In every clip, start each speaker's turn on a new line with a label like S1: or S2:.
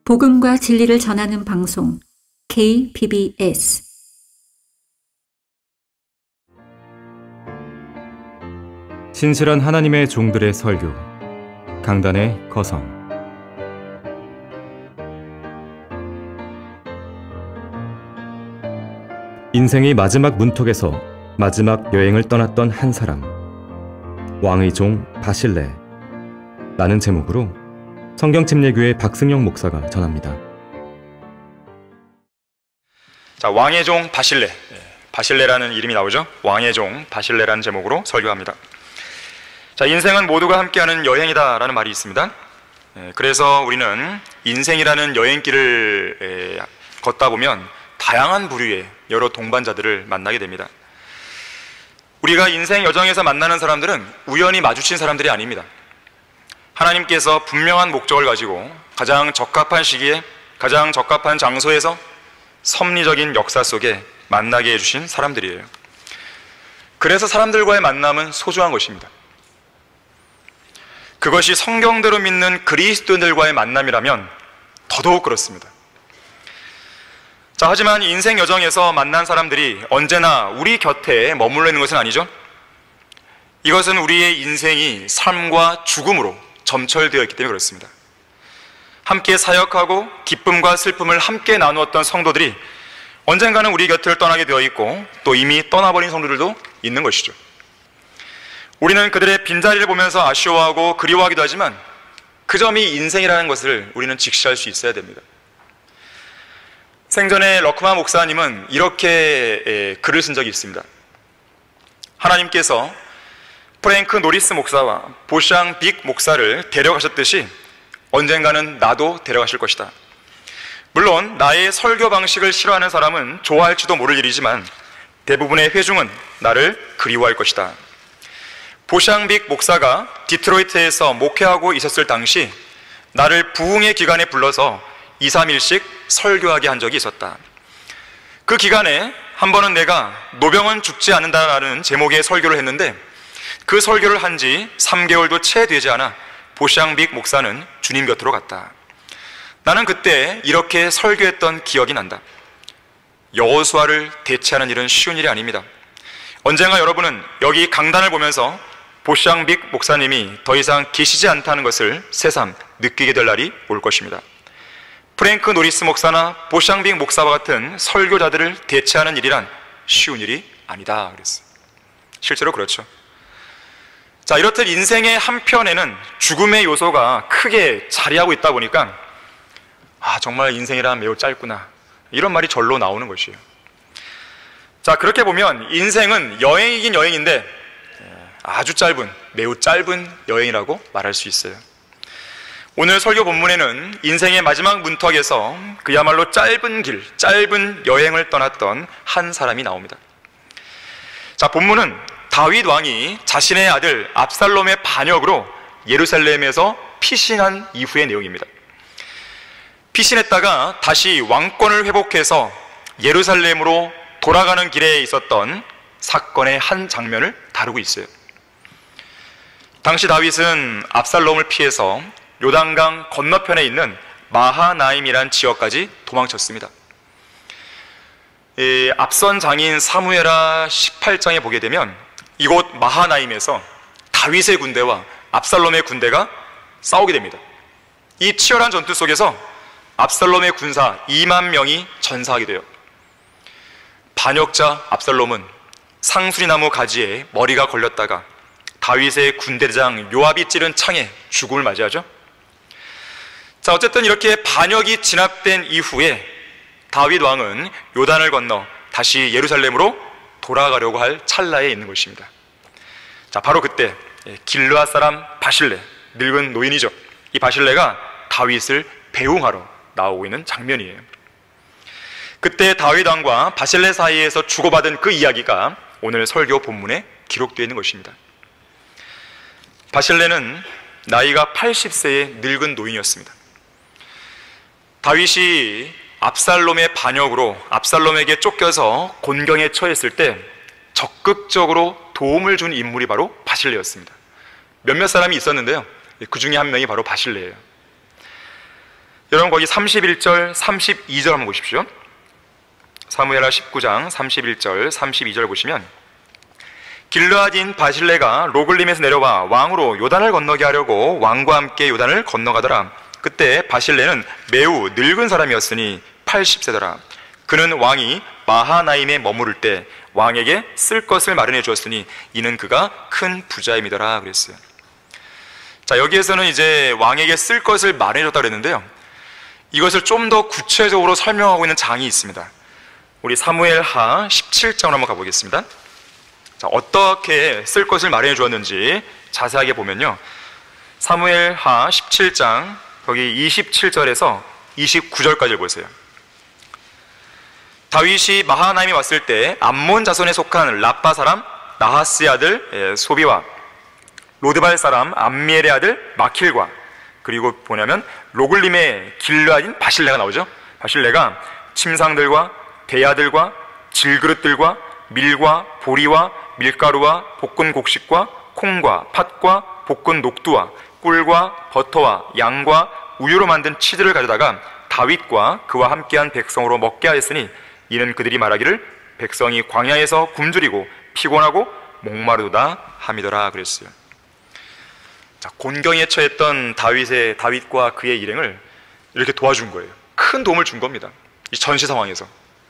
S1: 복음과 진리를 전하는 방송 KBBS
S2: 신실한 하나님의 종들의 설교 강단의 거성. 인생의 마지막 문턱에서 마지막 여행을 떠났던 한 사람, 왕의 종 바실레 라는 제목으로 성경침례교회 박승영 목사가 전합니다.
S3: 자, 왕의 종 바실레, 바실레라는 이름이 나오죠. 왕의 종 바실레라는 제목으로 설교합니다. 자, 인생은 모두가 함께하는 여행이다라는 말이 있습니다. 그래서 우리는 인생이라는 여행길을 걷다 보면 다양한 부류의 여러 동반자들을 만나게 됩니다. 우리가 인생 여정에서 만나는 사람들은 우연히 마주친 사람들이 아닙니다. 하나님께서 분명한 목적을 가지고 가장 적합한 시기에 가장 적합한 장소에서 섭리적인 역사 속에 만나게 해주신 사람들이에요. 그래서 사람들과의 만남은 소중한 것입니다. 그것이 성경대로 믿는 그리스도인들과의 만남이라면 더더욱 그렇습니다. 자, 하지만 인생 여정에서 만난 사람들이 언제나 우리 곁에 머물러 있는 것은 아니죠. 이것은 우리의 인생이 삶과 죽음으로 점철되어 있기 때문에 그렇습니다. 함께 사역하고 기쁨과 슬픔을 함께 나누었던 성도들이 언젠가는 우리 곁을 떠나게 되어 있고 또 이미 떠나버린 성도들도 있는 것이죠. 우리는 그들의 빈자리를 보면서 아쉬워하고 그리워하기도 하지만 그 점이 인생이라는 것을 우리는 직시할 수 있어야 됩니다. 생전에 러크마 목사님은 이렇게 글을 쓴 적이 있습니다. 하나님께서 프랭크 노리스 목사와 보샹 빅 목사를 데려가셨듯이 언젠가는 나도 데려가실 것이다. 물론 나의 설교 방식을 싫어하는 사람은 좋아할지도 모를 일이지만 대부분의 회중은 나를 그리워할 것이다. 보샹 빅 목사가 디트로이트에서 목회하고 있었을 당시 나를 부흥의 기간에 불러서 2, 3일씩 설교하게 한 적이 있었다. 그 기간에 한 번은 내가 노병은 죽지 않는다라는 제목의 설교를 했는데 그 설교를 한 지 3개월도 채 되지 않아 보샹 빅 목사는 주님 곁으로 갔다. 나는 그때 이렇게 설교했던 기억이 난다. 여호수아를 대체하는 일은 쉬운 일이 아닙니다. 언젠가 여러분은 여기 강단을 보면서 보샹 빅 목사님이 더 이상 계시지 않다는 것을 새삼 느끼게 될 날이 올 것입니다. 프랭크 노리스 목사나 보샹 빅 목사와 같은 설교자들을 대체하는 일이란 쉬운 일이 아니다 그랬어요. 실제로 그렇죠. 자, 이렇듯 인생의 한편에는 죽음의 요소가 크게 자리하고 있다 보니까 정말 인생이란 매우 짧구나 이런 말이 절로 나오는 것이에요. 자, 그렇게 보면 인생은 여행이긴 여행인데 아주 짧은, 매우 짧은 여행이라고 말할 수 있어요. 오늘 설교 본문에는 인생의 마지막 문턱에서 그야말로 짧은 길, 짧은 여행을 떠났던 한 사람이 나옵니다. 자, 본문은 다윗 왕이 자신의 아들 압살롬의 반역으로 예루살렘에서 피신한 이후의 내용입니다. 피신했다가 다시 왕권을 회복해서 예루살렘으로 돌아가는 길에 있었던 사건의 한 장면을 다루고 있어요. 당시 다윗은 압살롬을 피해서 요단강 건너편에 있는 마하나임이란 지역까지 도망쳤습니다. 앞선 장인 사무엘하 18장에 보게 되면 이곳 마하나임에서 다윗의 군대와 압살롬의 군대가 싸우게 됩니다. 이 치열한 전투 속에서 압살롬의 군사 2만 명이 전사하게 돼요. 반역자 압살롬은 상수리나무 가지에 머리가 걸렸다가 다윗의 군대장 요압이 찌른 창에 죽음을 맞이하죠. 자, 어쨌든 이렇게 반역이 진압된 이후에 다윗 왕은 요단을 건너 다시 예루살렘으로 돌아가려고 할 찰나에 있는 것입니다. 자, 바로 그때 길르앗 사람 바실레, 늙은 노인이죠. 이 바실레가 다윗을 배웅하러 나오고 있는 장면이에요. 그때 다윗 왕과 바실레 사이에서 주고받은 그 이야기가 오늘 설교 본문에 기록되어 있는 것입니다. 바실레는 나이가 80세의 늙은 노인이었습니다. 다윗이 압살롬의 반역으로 압살롬에게 쫓겨서 곤경에 처했을 때 적극적으로 도움을 준 인물이 바로 바실레였습니다. 몇몇 사람이 있었는데요, 그 중에 한 명이 바로 바실레예요. 여러분 거기 31절, 32절 한번 보십시오. 사무엘하 19장 31절, 32절 보시면 길르앗인 바실레가 로글림에서 내려와 왕으로 요단을 건너게 하려고 왕과 함께 요단을 건너가더라. 그때 바실레는 매우 늙은 사람이었으니 80세더라. 그는 왕이 마하나임에 머무를 때 왕에게 쓸 것을 마련해 주었으니 이는 그가 큰 부자임이더라 그랬어요. 자, 여기에서는 이제 왕에게 쓸 것을 마련해 줬다고 그랬는데요, 이것을 좀 더 구체적으로 설명하고 있는 장이 있습니다. 우리 사무엘하 17장으로 한번 가보겠습니다. 자, 어떻게 쓸 것을 마련해 주었는지 자세하게 보면요, 사무엘하 17장 거기 27절에서 29절까지를 보세요. 다윗이 마하나임에 왔을 때 암몬 자손에 속한 라빠 사람 나하스의 아들 소비와 로드발 사람 암미엘의 아들 마킬과, 그리고 뭐냐면 로글림의 길르앗인 바실레가 나오죠. 바실레가 침상들과 대야들과 질그릇들과 밀과 보리와 밀가루와 볶은 곡식과 콩과 팥과 볶은 녹두와 꿀과 버터와 양과 우유로 만든 치즈를 가져다가 다윗과 그와 함께한 백성으로 먹게 하였으니 이는 그들이 말하기를 백성이 광야에서 굶주리고 피곤하고 목마르도다 함이더라 그랬어요. 자, 곤경에 처했던 다윗과 그의 일행을 이렇게 도와준 거예요. 큰 도움을 준 겁니다, 이 전시 상황에서.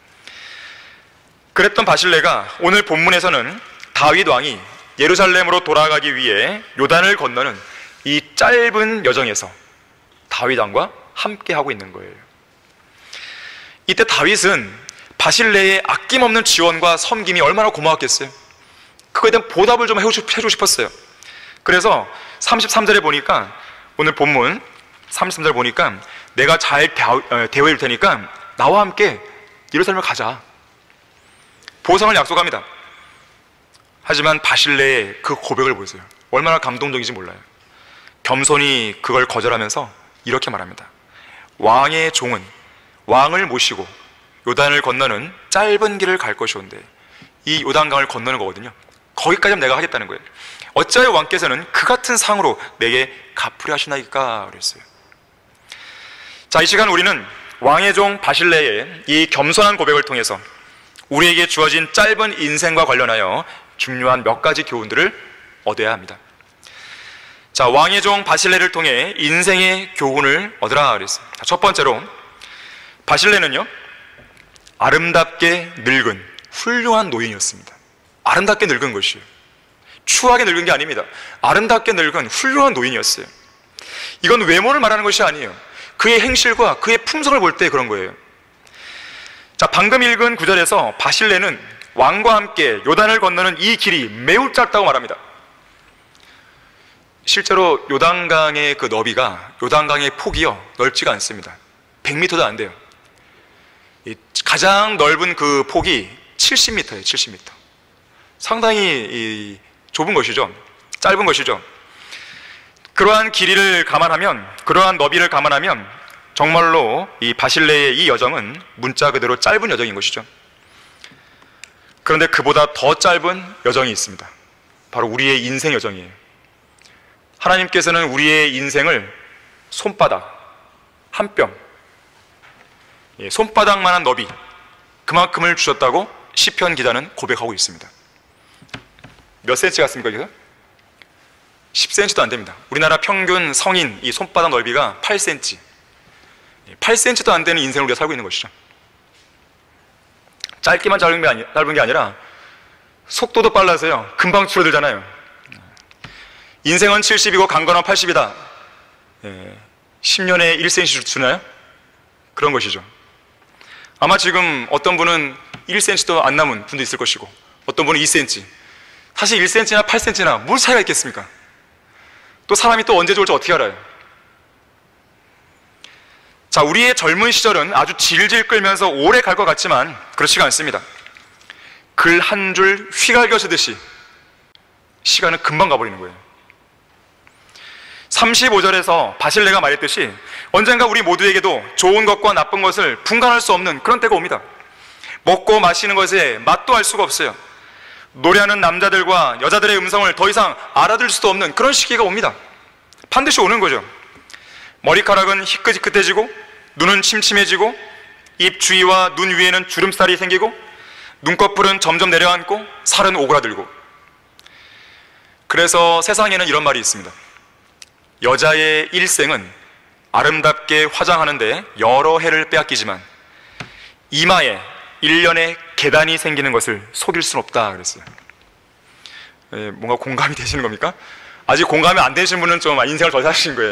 S3: 그랬던 바실레가 오늘 본문에서는 다윗 왕이 예루살렘으로 돌아가기 위해 요단을 건너는 이 짧은 여정에서 다윗 왕과 함께 하고 있는 거예요. 이때 다윗은 바실레의 아낌없는 지원과 섬김이 얼마나 고마웠겠어요. 그거에 대한 보답을 좀 해주고 싶었어요. 그래서 33절에 보니까, 오늘 본문 33절 보니까 내가 잘 대우해 줄 테니까 나와 함께 예루살렘을 가자, 보상을 약속합니다. 하지만 바실레의 그 고백을 보세요. 얼마나 감동적인지 몰라요. 겸손히 그걸 거절하면서 이렇게 말합니다. 왕의 종은 왕을 모시고 요단을 건너는 짧은 길을 갈 것이온데, 이 요단강을 건너는 거거든요. 거기까지는 내가 하겠다는 거예요. 어찌하여 왕께서는 그 같은 상으로 내게 갚으려 하시나이까 그랬어요. 자, 이 시간 우리는 왕의 종 바실레의 이 겸손한 고백을 통해서 우리에게 주어진 짧은 인생과 관련하여 중요한 몇 가지 교훈들을 얻어야 합니다. 자, 왕의 종 바실레를 통해 인생의 교훈을 얻으라 그랬어요. 자, 첫 번째로 바실레는요, 아름답게 늙은 훌륭한 노인이었습니다. 아름답게 늙은 것이에요. 추하게 늙은 게 아닙니다. 아름답게 늙은 훌륭한 노인이었어요. 이건 외모를 말하는 것이 아니에요. 그의 행실과 그의 품성을 볼 때 그런 거예요. 자, 방금 읽은 구절에서 바실레는 왕과 함께 요단을 건너는 이 길이 매우 짧다고 말합니다. 실제로 요단강의 그 너비가, 요단강의 폭이요, 넓지가 않습니다. 100m도 안 돼요. 가장 넓은 그 폭이 70m예요. 70m. 상당히 좁은 것이죠. 짧은 것이죠. 그러한 길이를 감안하면, 그러한 너비를 감안하면 정말로 이 바실레의 이 여정은 문자 그대로 짧은 여정인 것이죠. 그런데 그보다 더 짧은 여정이 있습니다. 바로 우리의 인생 여정이에요. 하나님께서는 우리의 인생을 손바닥 한 뼘, 손바닥만한 너비, 그만큼을 주셨다고 시편 기자는 고백하고 있습니다. 몇 센치 같습니까, 여기서? 10cm도 안 됩니다. 우리나라 평균 성인 이 손바닥 넓이가 8cm. 8cm도 안 되는 인생을 우리가 살고 있는 것이죠. 짧기만 짧은 게 아니라 속도도 빨라서요, 금방 줄어들잖아요. 인생은 70이고 강건은 80이다. 10년에 1cm 주나요? 그런 것이죠. 아마 지금 어떤 분은 1cm도 안 남은 분도 있을 것이고, 어떤 분은 2cm. 사실 1cm나 8cm나 뭘 차이가 있겠습니까? 또 사람이 또 언제 좋을지 어떻게 알아요? 자, 우리의 젊은 시절은 아주 질질 끌면서 오래 갈 것 같지만 그렇지가 않습니다. 글 한 줄 휘갈겨 쓰듯이 시간은 금방 가버리는 거예요. 35절에서 바실레가 말했듯이 언젠가 우리 모두에게도 좋은 것과 나쁜 것을 분간할 수 없는 그런 때가 옵니다. 먹고 마시는 것에 맛도 알 수가 없어요. 노래하는 남자들과 여자들의 음성을 더 이상 알아들 수도 없는 그런 시기가 옵니다. 반드시 오는 거죠. 머리카락은 희끗희끗해지고 눈은 침침해지고 입 주위와 눈 위에는 주름살이 생기고 눈꺼풀은 점점 내려앉고 살은 오그라들고. 그래서 세상에는 이런 말이 있습니다. 여자의 일생은 아름답게 화장하는데 여러 해를 빼앗기지만 이마에 1년의 계단이 생기는 것을 속일 수는 없다 그랬어요. 뭔가 공감이 되시는 겁니까? 아직 공감이 안 되신 분은 좀 인생을 덜 사신 거예요.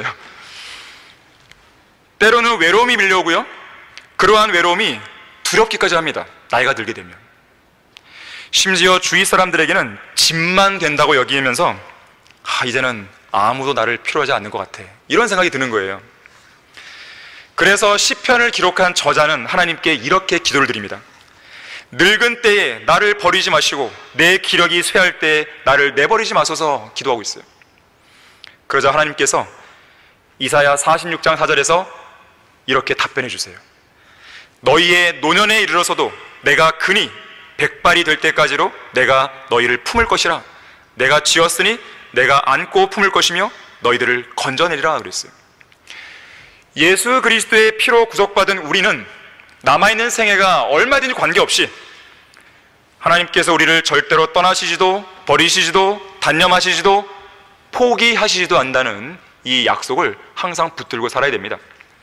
S3: 때로는 외로움이 밀려오고요, 그러한 외로움이 두렵기까지 합니다. 나이가 들게 되면. 심지어 주위 사람들에게는 짐만 된다고 여기면서 이제는 아무도 나를 필요하지 않는 것 같아, 이런 생각이 드는 거예요. 그래서 시편을 기록한 저자는 하나님께 이렇게 기도를 드립니다. 늙은 때에 나를 버리지 마시고 내 기력이 쇠할 때에 나를 내버리지 마소서 기도하고 있어요. 그러자 하나님께서 이사야 46장 4절에서 이렇게 답변해 주세요. 너희의 노년에 이르러서도 내가 그니 백발이 될 때까지로 내가 너희를 품을 것이라. 내가 지었으니 내가 안고 품을 것이며 너희들을 건져내리라 그랬어요. 예수 그리스도의 피로 구속받은 우리는 남아있는 생애가 얼마든지 관계없이 하나님께서 우리를 절대로 떠나시지도 버리시지도 단념하시지도 포기하시지도 않는다는 이 약속을 항상 붙들고 살아야 됩니다.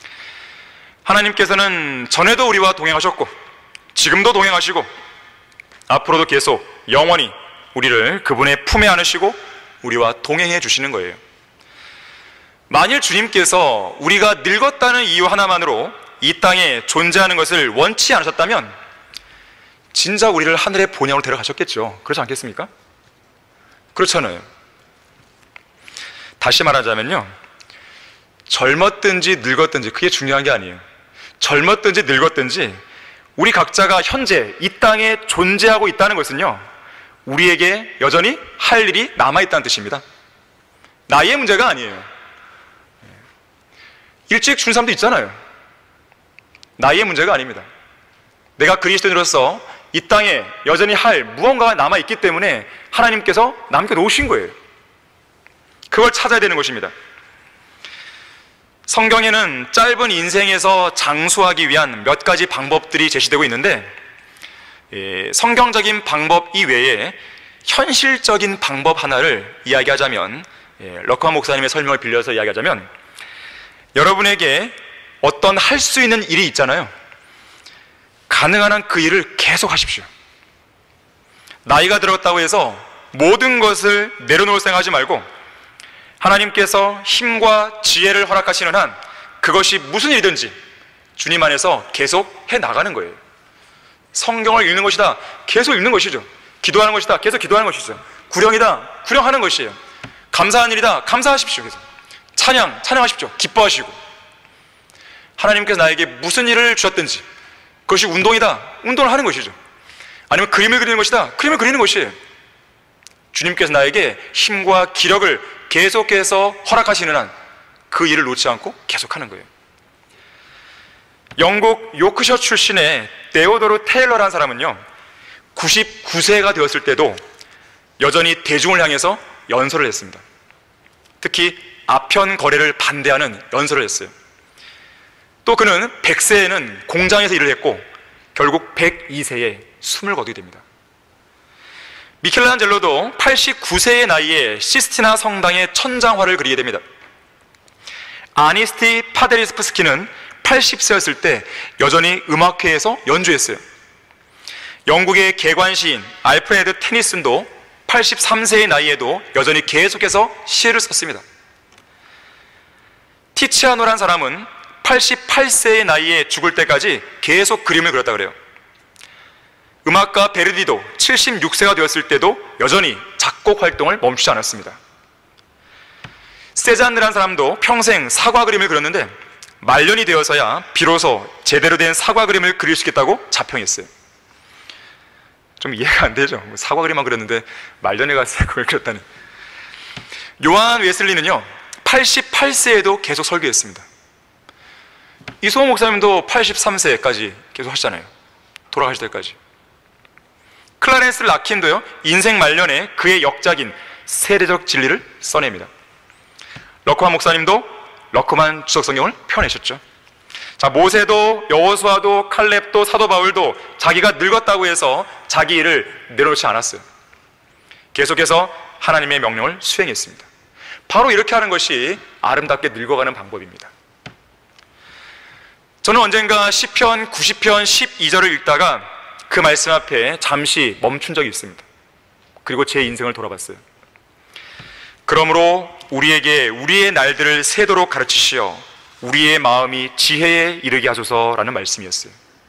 S3: 하나님께서는 전에도 우리와 동행하셨고 지금도 동행하시고 앞으로도 계속 영원히 우리를 그분의 품에 안으시고 우리와 동행해 주시는 거예요. 만일 주님께서 우리가 늙었다는 이유 하나만으로 이 땅에 존재하는 것을 원치 않으셨다면 진짜 우리를 하늘의 본향으로 데려가셨겠죠. 그렇지 않겠습니까? 그렇잖아요. 다시 말하자면요, 젊었든지 늙었든지 그게 중요한 게 아니에요. 젊었든지 늙었든지 우리 각자가 현재 이 땅에 존재하고 있다는 것은요, 우리에게 여전히 할 일이 남아있다는 뜻입니다. 나이의 문제가 아니에요. 일찍 죽는 사람도 있잖아요. 나이의 문제가 아닙니다. 내가 그리스도인으로서 이 땅에 여전히 할 무언가가 남아있기 때문에 하나님께서 남겨놓으신 거예요. 그걸 찾아야 되는 것입니다. 성경에는 짧은 인생에서 장수하기 위한 몇 가지 방법들이 제시되고 있는데, 성경적인 방법 이외에 현실적인 방법 하나를 이야기하자면, 럭커 목사님의 설명을 빌려서 이야기하자면, 여러분에게 어떤 할 수 있는 일이 있잖아요. 가능한 한 그 일을 계속 하십시오. 나이가 들었다고 해서 모든 것을 내려놓을 생각하지 말고 하나님께서 힘과 지혜를 허락하시는 한 그것이 무슨 일이든지 주님 안에서 계속 해나가는 거예요. 성경을 읽는 것이다, 계속 읽는 것이죠. 기도하는 것이다, 계속 기도하는 것이죠. 구령이다, 구령하는 것이에요. 감사한 일이다, 감사하십시오. 계속 찬양하십시오. 기뻐하시고, 하나님께서 나에게 무슨 일을 주셨든지 그것이 운동이다, 운동을 하는 것이죠. 아니면 그림을 그리는 것이다, 그림을 그리는 것이에요. 주님께서 나에게 힘과 기력을 계속해서 허락하시는 한 그 일을 놓지 않고 계속하는 거예요. 영국 요크셔 출신의 데오도르 테일러라는 사람은요, 99세가 되었을 때도 여전히 대중을 향해서 연설을 했습니다. 특히 아편 거래를 반대하는 연설을 했어요. 또 그는 100세에는 공장에서 일을 했고 결국 102세에 숨을 거두게 됩니다. 미켈란젤로도 89세의 나이에 시스티나 성당의 천장화를 그리게 됩니다. 아니스티 파데리스프스키는 80세였을 때 여전히 음악회에서 연주했어요. 영국의 개관시인 알프레드 테니슨도 83세의 나이에도 여전히 계속해서 시를 썼습니다. 티치아노란 사람은 88세의 나이에 죽을 때까지 계속 그림을 그렸다 그래요. 음악가 베르디도 76세가 되었을 때도 여전히 작곡 활동을 멈추지 않았습니다. 세잔느란 사람도 평생 사과 그림을 그렸는데 말년이 되어서야 비로소 제대로 된 사과 그림을 그릴 수 있겠다고 자평했어요. 좀 이해가 안 되죠. 사과 그림만 그렸는데 말년에 가서 그걸 그렸다니. 요한 웨슬리는요 88세에도 계속 설교했습니다. 이소호 목사님도 83세까지 계속 하시잖아요. 돌아가실 때까지. 클라렌스 라킨도요 인생 말년에 그의 역작인 세대적 진리를 써냅니다. 러크만 목사님도 러크만 주석성경을 펴내셨죠. 자, 모세도 여호수아도 칼렙도 사도 바울도 자기가 늙었다고 해서 자기 일을 내려놓지 않았어요. 계속해서 하나님의 명령을 수행했습니다. 바로 이렇게 하는 것이 아름답게 늙어가는 방법입니다. 저는 언젠가 시편 90편 12절을 읽다가 그 말씀 앞에 잠시 멈춘 적이 있습니다. 그리고 제 인생을 돌아봤어요. 그러므로 우리에게 우리의 날들을 세도록 가르치시어 우리의 마음이 지혜에 이르게 하소서라는 말씀이었어요.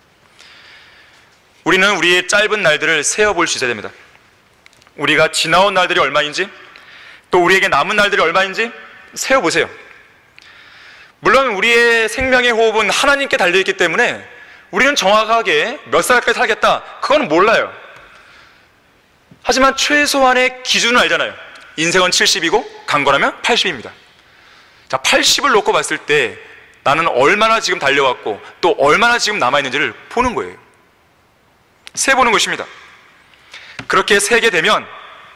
S3: 우리는 우리의 짧은 날들을 세어볼 수 있어야 됩니다. 우리가 지나온 날들이 얼마인지, 또 우리에게 남은 날들이 얼마인지 세어보세요. 물론 우리의 생명의 호흡은 하나님께 달려있기 때문에 우리는 정확하게 몇 살까지 살겠다, 그건 몰라요. 하지만 최소한의 기준은 알잖아요. 인생은 70이고 강건하면 80입니다. 자, 80을 놓고 봤을 때 나는 얼마나 지금 달려왔고 또 얼마나 지금 남아있는지를 보는 거예요. 세보는 것입니다. 그렇게 세게 되면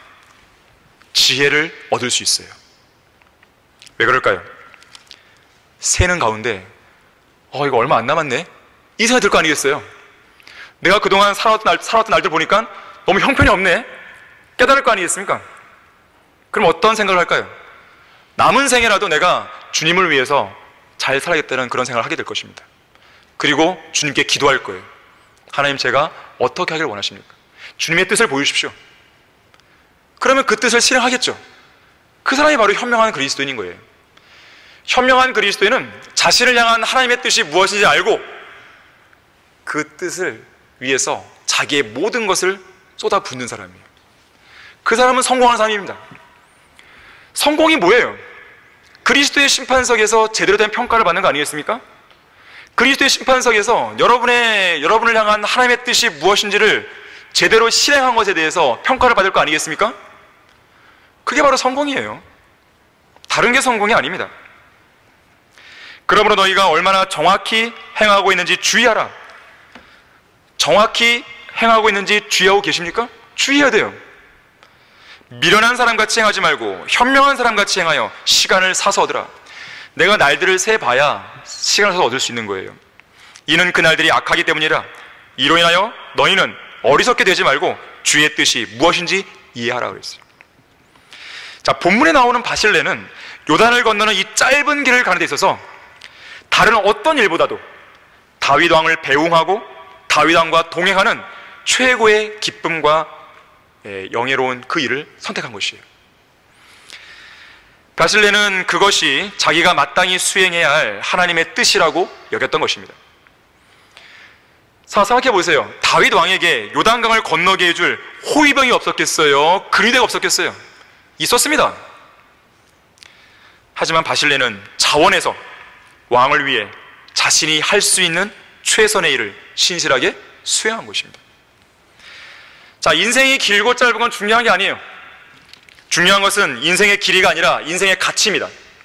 S3: 지혜를 얻을 수 있어요. 왜 그럴까요? 세는 가운데 이거 얼마 안 남았네, 이 생각이 들 거 아니겠어요? 내가 그동안 살았던 날들 보니까 너무 형편이 없네, 깨달을 거 아니겠습니까? 그럼 어떤 생각을 할까요? 남은 생애라도 내가 주님을 위해서 잘 살아야겠다는 그런 생각을 하게 될 것입니다. 그리고 주님께 기도할 거예요. 하나님, 제가 어떻게 하길 원하십니까? 주님의 뜻을 보여주십시오. 그러면 그 뜻을 실행하겠죠. 그 사람이 바로 현명한 그리스도인인 거예요. 현명한 그리스도인은 자신을 향한 하나님의 뜻이 무엇인지 알고 그 뜻을 위해서 자기의 모든 것을 쏟아붓는 사람이에요. 그 사람은 성공하는 사람입니다. 성공이 뭐예요? 그리스도의 심판석에서 제대로 된 평가를 받는 거 아니겠습니까? 그리스도의 심판석에서 여러분을 향한 하나님의 뜻이 무엇인지를 제대로 실행한 것에 대해서 평가를 받을 거 아니겠습니까? 그게 바로 성공이에요. 다른 게 성공이 아닙니다. 그러므로 너희가 얼마나 정확히 행하고 있는지 주의하라. 정확히 행하고 있는지 주의하고 계십니까? 주의해야 돼요. 미련한 사람같이 행하지 말고 현명한 사람같이 행하여 시간을 사서 얻으라. 내가 날들을 세봐야 시간을 사서 얻을 수 있는 거예요. 이는 그 날들이 악하기 때문이라. 이로 인하여 너희는 어리석게 되지 말고 주의 뜻이 무엇인지 이해하라 그랬어요. 자, 본문에 나오는 바실레는 요단을 건너는 이 짧은 길을 가는 데 있어서 다른 어떤 일보다도 다윗 왕을 배웅하고 다윗 왕과 동행하는 최고의 기쁨과 영예로운 그 일을 선택한 것이에요. 바실레는 그것이 자기가 마땅히 수행해야 할 하나님의 뜻이라고 여겼던 것입니다. 자, 생각해 보세요. 다윗 왕에게 요단강을 건너게 해줄 호위병이 없었겠어요? 그리대가 없었겠어요? 있었습니다. 하지만 바실레는 자원해서 왕을 위해 자신이 할 수 있는 최선의 일을 신실하게 수행한 것입니다. 자, 인생이 길고 짧은 건 중요한 게 아니에요. 중요한 것은 인생의 길이가 아니라 인생의 가치입니다.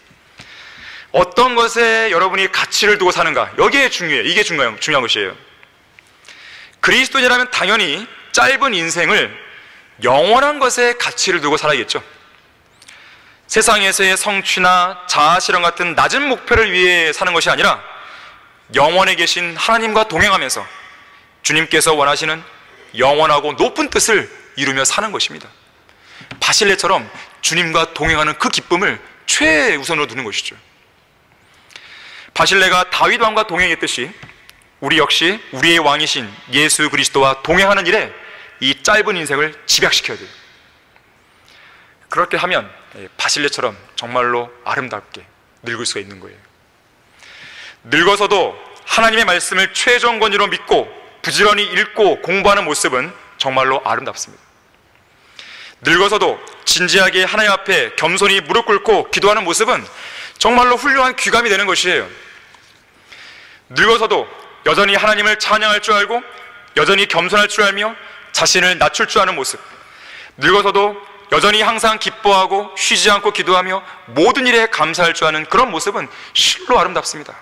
S3: 어떤 것에 여러분이 가치를 두고 사는가, 여기에 중요해요. 이게 중요한 것이에요. 그리스도인이라면 당연히 짧은 인생을 영원한 것에 가치를 두고 살아야겠죠. 세상에서의 성취나 자아실현 같은 낮은 목표를 위해 사는 것이 아니라 영원에 계신 하나님과 동행하면서 주님께서 원하시는 영원하고 높은 뜻을 이루며 사는 것입니다. 바실레처럼 주님과 동행하는 그 기쁨을 최우선으로 두는 것이죠. 바실레가 다윗 왕과 동행했듯이 우리 역시 우리의 왕이신 예수 그리스도와 동행하는 일에 이 짧은 인생을 집약시켜야 돼요. 그렇게 하면 바실레처럼 정말로 아름답게 늙을 수가 있는 거예요. 늙어서도 하나님의 말씀을 최종 권위로 믿고 부지런히 읽고 공부하는 모습은 정말로 아름답습니다. 늙어서도 진지하게 하나님 앞에 겸손히 무릎 꿇고 기도하는 모습은 정말로 훌륭한 귀감이 되는 것이에요. 늙어서도 여전히 하나님을 찬양할 줄 알고 여전히 겸손할 줄 알며 자신을 낮출 줄 아는 모습, 늙어서도 여전히 항상 기뻐하고 쉬지 않고 기도하며 모든 일에 감사할 줄 아는 그런 모습은 실로 아름답습니다.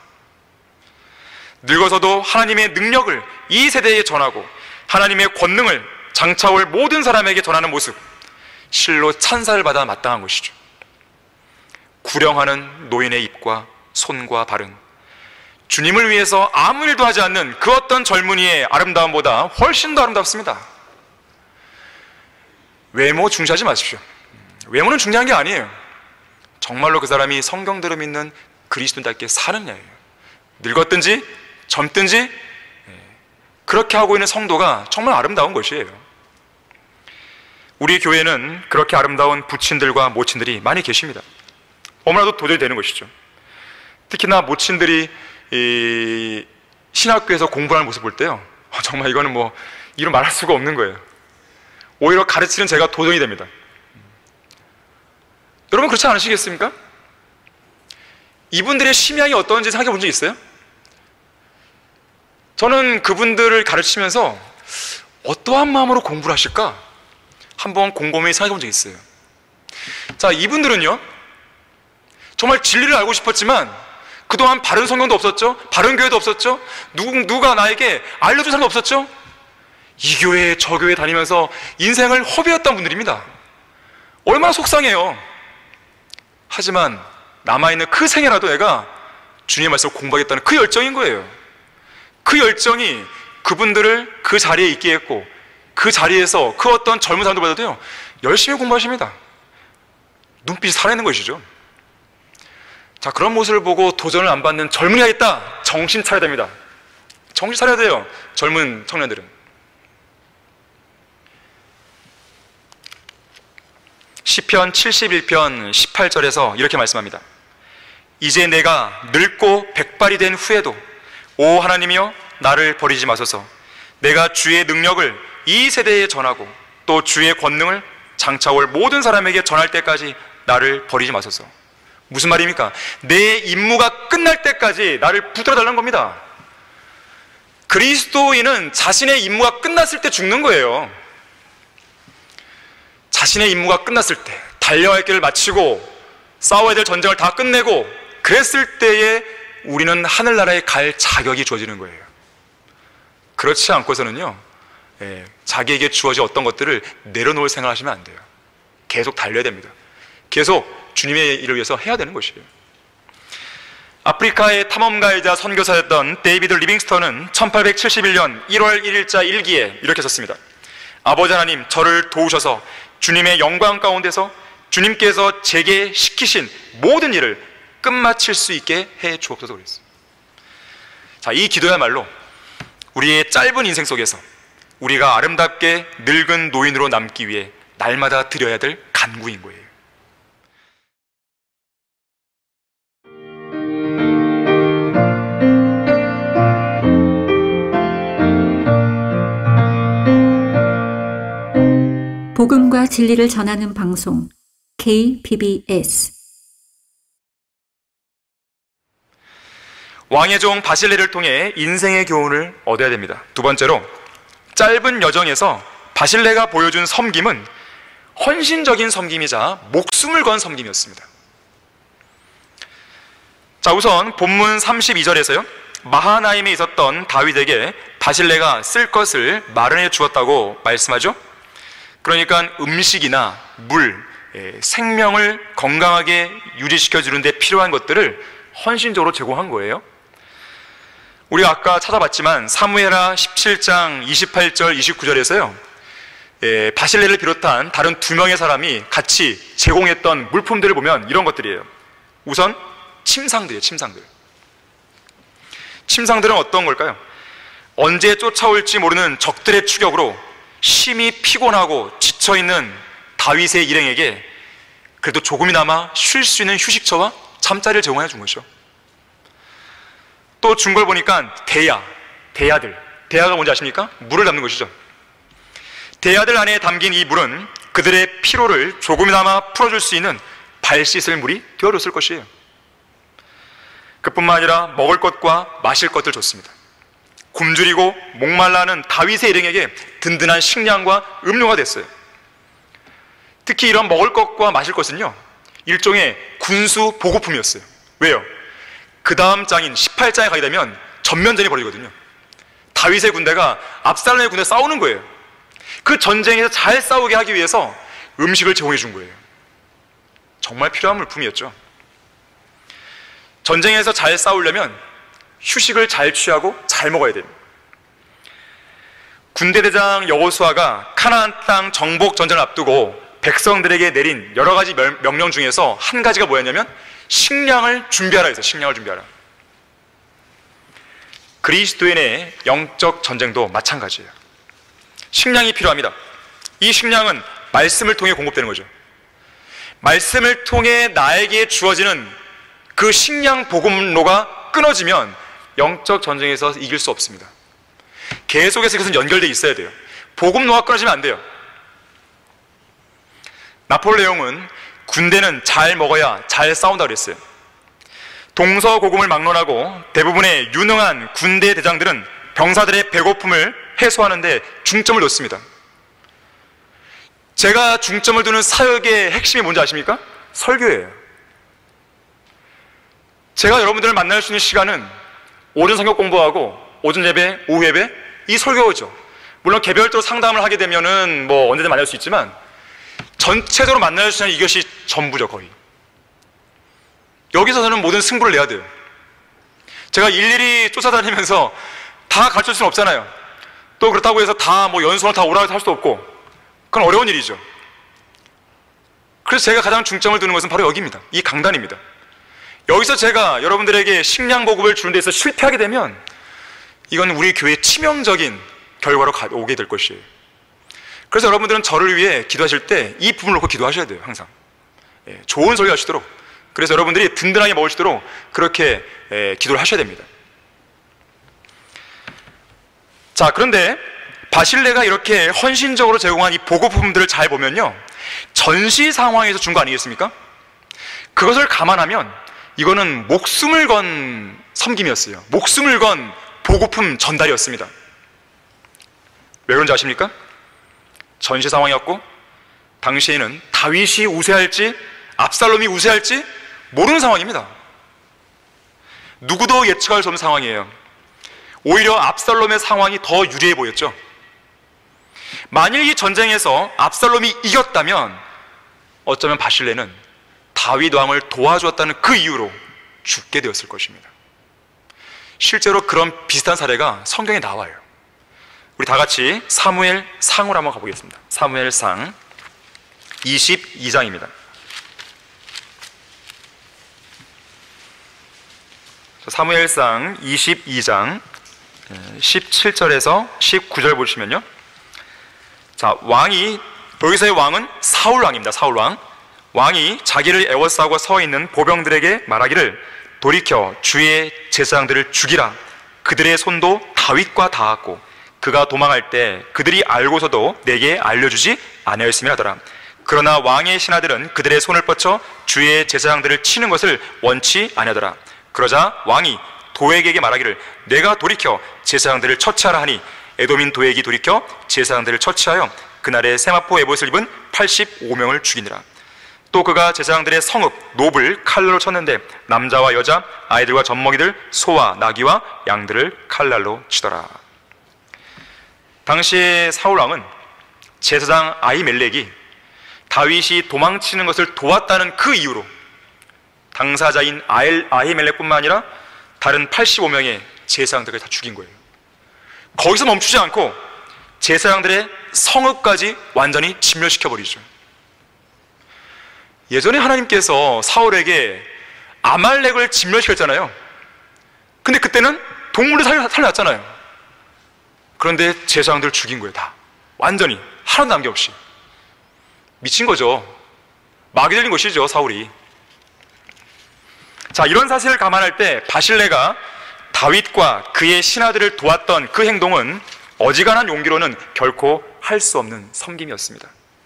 S3: 늙어서도 하나님의 능력을 이 세대에 전하고 하나님의 권능을 장차올 모든 사람에게 전하는 모습, 실로 찬사를 받아 마땅한 것이죠. 구령하는 노인의 입과 손과 발은 주님을 위해서 아무 일도 하지 않는 그 어떤 젊은이의 아름다움보다 훨씬 더 아름답습니다. 외모 중시하지 마십시오. 외모는 중요한 게 아니에요. 정말로 그 사람이 성경대로 믿는 그리스도인답게 사느냐예요. 늙었든지 젊든지 그렇게 하고 있는 성도가 정말 아름다운 것이에요. 우리 교회는 그렇게 아름다운 부친들과 모친들이 많이 계십니다. 너무나도 도전이 되는 것이죠. 특히나 모친들이 이 신학교에서 공부하는 모습 볼 때요, 정말 이거는 뭐 이루 말할 수가 없는 거예요. 오히려 가르치는 제가 도전이 됩니다. 여러분 그렇지 않으시겠습니까? 이분들의 심양이 어떤지 생각해 본 적 있어요? 저는 그분들을 가르치면서 어떠한 마음으로 공부를 하실까? 한번 곰곰이 생각해 본 적이 있어요. 자, 이분들은요, 정말 진리를 알고 싶었지만 그동안 바른 성경도 없었죠? 바른 교회도 없었죠? 누가 나에게 알려준 사람도 없었죠? 이 교회 저 교회 다니면서 인생을 허비했던 분들입니다. 얼마나 속상해요. 하지만 남아있는 그 생애라도 내가 주님의 말씀을 공부하겠다는 그 열정인 거예요. 그 열정이 그분들을 그 자리에 있게 했고, 그 자리에서 그 어떤 젊은 사람들보다도요 열심히 공부하십니다. 눈빛이 살아있는 것이죠. 자, 그런 모습을 보고 도전을 안 받는 젊은이가 있다, 정신 차려야 됩니다. 정신 차려야 돼요, 젊은 청년들은. 시편 71편 18절에서 이렇게 말씀합니다. 이제 내가 늙고 백발이 된 후에도 오 하나님이여 나를 버리지 마소서. 내가 주의 능력을 이 세대에 전하고 또 주의 권능을 장차올 모든 사람에게 전할 때까지 나를 버리지 마소서. 무슨 말입니까? 내 임무가 끝날 때까지 나를 붙들어 달라는 겁니다. 그리스도인은 자신의 임무가 끝났을 때 죽는 거예요. 자신의 임무가 끝났을 때, 달려야 할 길을 마치고 싸워야 될 전쟁을 다 끝내고 그랬을 때에 우리는 하늘나라에 갈 자격이 주어지는 거예요. 그렇지 않고서는요, 자기에게 주어진 어떤 것들을 내려놓을 생각을 하시면 안 돼요. 계속 달려야 됩니다. 계속 주님의 일을 위해서 해야 되는 것이에요. 아프리카의 탐험가이자 선교사였던 데이비드 리빙스턴은 1871년 1월 1일자 일기에 이렇게 썼습니다. 아버지 하나님, 저를 도우셔서 주님의 영광 가운데서 주님께서 제게 시키신 모든 일을 끝마칠 수 있게 해 주옵소서 그랬어요. 자, 이 기도야말로 우리의 짧은 인생 속에서 우리가 아름답게 늙은 노인으로 남기 위해 날마다 드려야 될 간구인 거예요.
S1: 복음과 진리를 전하는 방송 KBS.
S3: 왕의 종 바실레를 통해 인생의 교훈을 얻어야 됩니다. 두 번째로, 짧은 여정에서 바실레가 보여준 섬김은 헌신적인 섬김이자 목숨을 건 섬김이었습니다. 자, 우선 본문 32절에서요 마하나임에 있었던 다윗에게 바실레가 쓸 것을 마련해 주었다고 말씀하죠. 그러니까 음식이나 물, 생명을 건강하게 유지시켜 주는 데 필요한 것들을 헌신적으로 제공한 거예요. 우리가 아까 찾아봤지만 사무엘하 17장 28절 29절에서요 바실레를 비롯한 다른 두 명의 사람이 같이 제공했던 물품들을 보면 이런 것들이에요. 우선 침상들이에요. 침상들은 어떤 걸까요? 언제 쫓아올지 모르는 적들의 추격으로 심히 피곤하고 지쳐있는 다윗의 일행에게 그래도 조금이나마 쉴 수 있는 휴식처와 잠자리를 제공해 준 것이죠. 또 준 걸 보니까 대야가 뭔지 아십니까? 물을 담는 것이죠. 대야들 안에 담긴 이 물은 그들의 피로를 조금이나마 풀어줄 수 있는 발 씻을 물이 되어줬을 것이에요. 그뿐만 아니라 먹을 것과 마실 것들 줬습니다. 굶주리고 목말라하는 다윗의 일행에게 든든한 식량과 음료가 됐어요. 특히 이런 먹을 것과 마실 것은요 일종의 군수 보급품이었어요. 왜요? 그 다음 장인 18장에 가게 되면 전면전이 벌어지거든요. 다윗의 군대가 압살롬의 군대와 싸우는 거예요. 그 전쟁에서 잘 싸우게 하기 위해서 음식을 제공해 준 거예요. 정말 필요한 물품이었죠. 전쟁에서 잘 싸우려면 휴식을 잘 취하고 잘 먹어야 됩니다. 군대대장 여호수아가 카나안 땅 정복 전쟁을 앞두고 백성들에게 내린 여러 가지 명령 중에서 한 가지가 뭐였냐면 식량을 준비하라 했어요. 식량을 준비하라. 그리스도인의 영적 전쟁도 마찬가지예요. 식량이 필요합니다. 이 식량은 말씀을 통해 공급되는 거죠. 말씀을 통해 나에게 주어지는 그 식량 복음로가 끊어지면 영적 전쟁에서 이길 수 없습니다. 계속해서 그것은 연결되어 있어야 돼요. 복음로가 끊어지면 안 돼요. 나폴레옹은 군대는 잘 먹어야 잘 싸운다 그랬어요. 동서고금을 막론하고 대부분의 유능한 군대 대장들은 병사들의 배고픔을 해소하는 데 중점을 뒀습니다. 제가 중점을 두는 사역의 핵심이 뭔지 아십니까? 설교예요. 제가 여러분들을 만날 수 있는 시간은 오전 성경 공부하고 오전 예배, 오후 예배, 이 설교죠. 물론 개별적으로 상담을 하게 되면은 뭐 언제든 만날 수 있지만 전체적으로 만날 수 있는 이것이 전부죠, 거의. 여기서 저는 모든 승부를 내야 돼요. 제가 일일이 쫓아다니면서 다 가르칠 수는 없잖아요. 또 그렇다고 해서 다 뭐 연수원을 다 오라고 할 수도 없고, 그건 어려운 일이죠. 그래서 제가 가장 중점을 두는 것은 바로 여기입니다. 이 강단입니다. 여기서 제가 여러분들에게 식량 보급을 주는 데서 실패하게 되면 이건 우리 교회의 치명적인 결과로 오게 될 것이에요. 그래서 여러분들은 저를 위해 기도하실 때 이 부분을 놓고 기도하셔야 돼요. 항상 좋은 설교 하시도록, 그래서 여러분들이 든든하게 먹을 수 있도록 그렇게 기도를 하셔야 됩니다. 자, 그런데 바실레가 이렇게 헌신적으로 제공한 이 보급품들을 잘 보면요, 전시 상황에서 준 거 아니겠습니까? 그것을 감안하면 이거는 목숨을 건 섬김이었어요. 목숨을 건 보급품 전달이었습니다. 왜 그런지 아십니까? 전시 상황이었고 당시에는 다윗이 우세할지 압살롬이 우세할지 모르는 상황입니다. 누구도 예측할 수 없는 상황이에요. 오히려 압살롬의 상황이 더 유리해 보였죠. 만일 이 전쟁에서 압살롬이 이겼다면 어쩌면 바실레는 다윗 왕을 도와주었다는 그 이유로 죽게 되었을 것입니다. 실제로 그런 비슷한 사례가 성경에 나와요. 우리 다 같이 사무엘상으로 한번 가보겠습니다. 사무엘상 22장입니다. 사무엘상 22장 17절에서 19절 보시면요, 자, 왕이, 여기서의 왕은 사울 왕입니다. 사울 왕. 왕이 자기를 애워싸고 서 있는 보병들에게 말하기를 돌이켜 주의 제사장들을 죽이라. 그들의 손도 다윗과 닿았고 그가 도망할 때 그들이 알고서도 내게 알려주지 아니하였으며 하더라. 그러나 왕의 신하들은 그들의 손을 뻗쳐 주의 제사장들을 치는 것을 원치 아니하더라. 그러자 왕이 도액에게 말하기를 내가 돌이켜 제사장들을 처치하라 하니 에돔인 도액이 돌이켜 제사장들을 처치하여 그날에 세마포 에봇을 입은 85명을 죽이니라. 또 그가 제사장들의 성읍 놉을 칼날로 쳤는데 남자와 여자, 아이들과 젖먹이들, 소와 나귀와 양들을 칼날로 치더라. 당시에 사울왕은 제사장 아히멜렉이 다윗이 도망치는 것을 도왔다는 그 이유로 당사자인 아히멜렉뿐만 아니라 다른 85명의 제사장들까지 다 죽인 거예요. 거기서 멈추지 않고 제사장들의 성읍까지 완전히 진멸시켜버리죠. 예전에 하나님께서 사울에게 아말렉을 진멸시켰잖아요. 근데 그때는 동물을 살려놨잖아요. 그런데 제사장들 죽인 거예요. 다 완전히 하나도 남김없이. 미친 거죠. 마귀 들린 것이죠, 사울이. 자, 이런 사실을 감안할 때 바실레가 다윗과 그의 신하들을 도왔던 그 행동은 어지간한 용기로는 결코 할 수 없는 섬김이었습니다.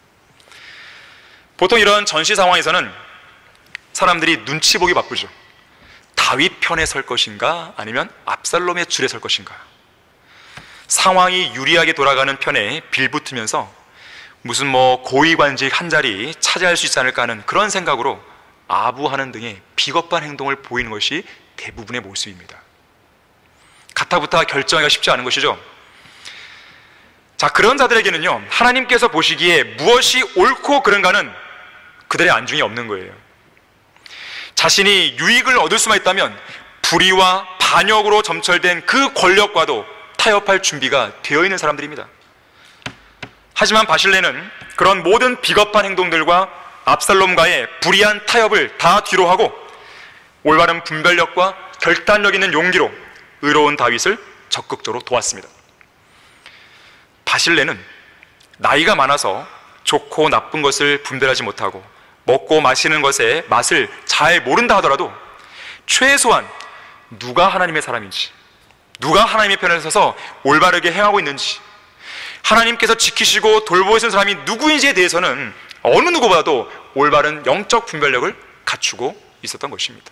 S3: 보통 이런 전시 상황에서는 사람들이 눈치 보기 바쁘죠. 다윗 편에 설 것인가 아니면 압살롬의 줄에 설 것인가. 상황이 유리하게 돌아가는 편에 빌붙으면서 무슨 뭐 고위관직 한 자리 차지할 수 있지 않을까 하는 그런 생각으로 아부하는 등의 비겁한 행동을 보이는 것이 대부분의 모습입니다. 가타부타 결정하기가 쉽지 않은 것이죠. 자, 그런 자들에게는요, 하나님께서 보시기에 무엇이 옳고 그른가는 그들의 안중에 없는 거예요. 자신이 유익을 얻을 수만 있다면 불의와 반역으로 점철된 그 권력과도 타협할 준비가 되어 있는 사람들입니다. 하지만 바실레는 그런 모든 비겁한 행동들과 압살롬과의 불의한 타협을 다 뒤로하고 올바른 분별력과 결단력 있는 용기로 의로운 다윗을 적극적으로 도왔습니다. 바실레는 나이가 많아서 좋고 나쁜 것을 분별하지 못하고 먹고 마시는 것의 맛을 잘 모른다 하더라도 최소한 누가 하나님의 사람인지, 누가 하나님의 편에 서서 올바르게 행하고 있는지, 하나님께서 지키시고 돌보시는 사람이 누구인지에 대해서는 어느 누구보다도 올바른 영적 분별력을 갖추고 있었던 것입니다.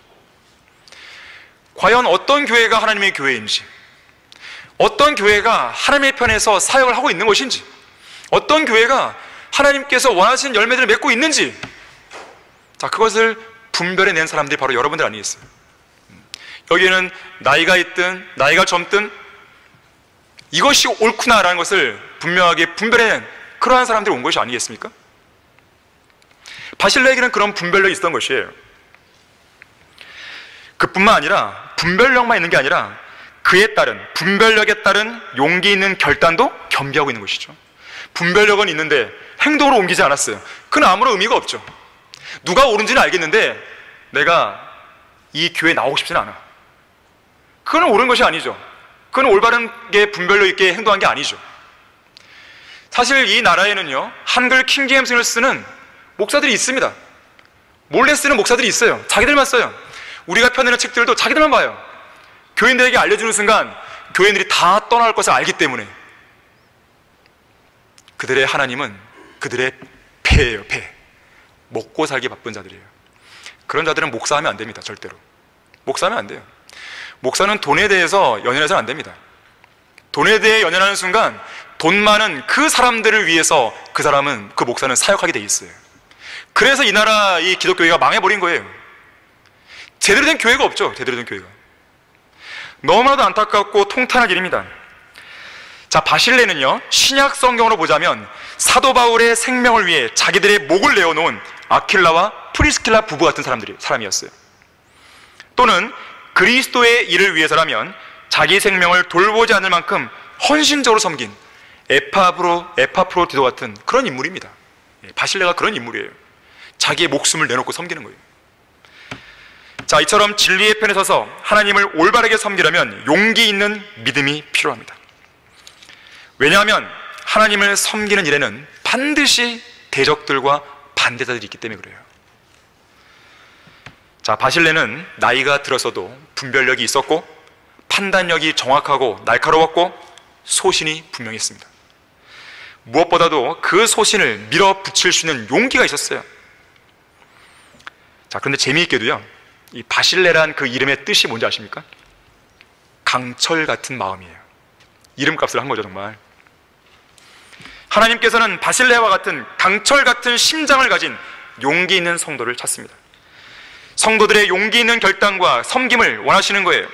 S3: 과연 어떤 교회가 하나님의 교회인지, 어떤 교회가 하나님의 편에서 사역을 하고 있는 것인지, 어떤 교회가 하나님께서 원하시는 열매들을 맺고 있는지, 자, 그것을 분별해낸 사람들이 바로 여러분들 아니겠어요? 여기에는 나이가 있든 나이가 젊든 이것이 옳구나라는 것을 분명하게 분별해낸 그러한 사람들이 온 것이 아니겠습니까? 바실레에게는 그런 분별력이 있었던 것이에요. 그뿐만 아니라 분별력만 있는 게 아니라 그에 따른, 분별력에 따른 용기 있는 결단도 겸비하고 있는 것이죠. 분별력은 있는데 행동으로 옮기지 않았어요. 그건 아무런 의미가 없죠. 누가 옳은지는 알겠는데 내가 이 교회에 나오고 싶지는 않아. 그건 옳은 것이 아니죠. 그건 올바르게 분별력 있게 행동한 게 아니죠. 사실 이 나라에는요, 한글 킹제임스를 쓰는 목사들이 있습니다. 몰래 쓰는 목사들이 있어요. 자기들만 써요. 우리가 펴내는 책들도 자기들만 봐요. 교인들에게 알려주는 순간 교인들이 다 떠날 것을 알기 때문에 그들의 하나님은 그들의 폐예요. 폐. 먹고 살기 바쁜 자들이에요. 그런 자들은 목사하면 안 됩니다. 절대로. 목사하면 안 돼요. 목사는 돈에 대해서 연연해서는 안 됩니다. 돈에 대해 연연하는 순간 돈 많은 그 사람들을 위해서 그 사람은, 그 목사는 사역하게 돼 있어요. 그래서 이 나라 이 기독교회가 망해버린 거예요. 제대로 된 교회가 없죠. 제대로 된 교회가. 너무나도 안타깝고 통탄한 일입니다. 자, 바실레는요, 신약 성경으로 보자면 사도 바울의 생명을 위해 자기들의 목을 내어놓은 아킬라와 프리스킬라 부부 같은 사람이었어요. 또는 그리스도의 일을 위해서라면 자기 생명을 돌보지 않을 만큼 헌신적으로 섬긴 에파프로디도 같은 그런 인물입니다. 바실레가 그런 인물이에요. 자기의 목숨을 내놓고 섬기는 거예요. 자, 이처럼 진리의 편에 서서 하나님을 올바르게 섬기려면 용기 있는 믿음이 필요합니다. 왜냐하면 하나님을 섬기는 일에는 반드시 대적들과 반대자들이 있기 때문에 그래요. 자, 바실레는 나이가 들어서도 분별력이 있었고 판단력이 정확하고 날카로웠고 소신이 분명했습니다. 무엇보다도 그 소신을 밀어붙일 수 있는 용기가 있었어요. 자, 그런데 재미있게도요, 이 바실레란 그 이름의 뜻이 뭔지 아십니까? 강철 같은 마음이에요. 이름값을 한 거죠, 정말. 하나님께서는 바실레와 같은 강철 같은 심장을 가진 용기 있는 성도를 찾습니다. 성도들의 용기 있는 결단과 섬김을 원하시는 거예요.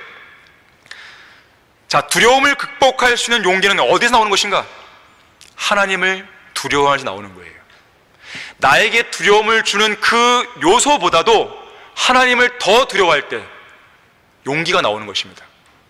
S3: 자, 두려움을 극복할 수 있는 용기는 어디서 나오는 것인가? 하나님을 두려워하면서 나오는 거예요. 나에게 두려움을 주는 그 요소보다도 하나님을 더 두려워할 때 용기가 나오는 것입니다.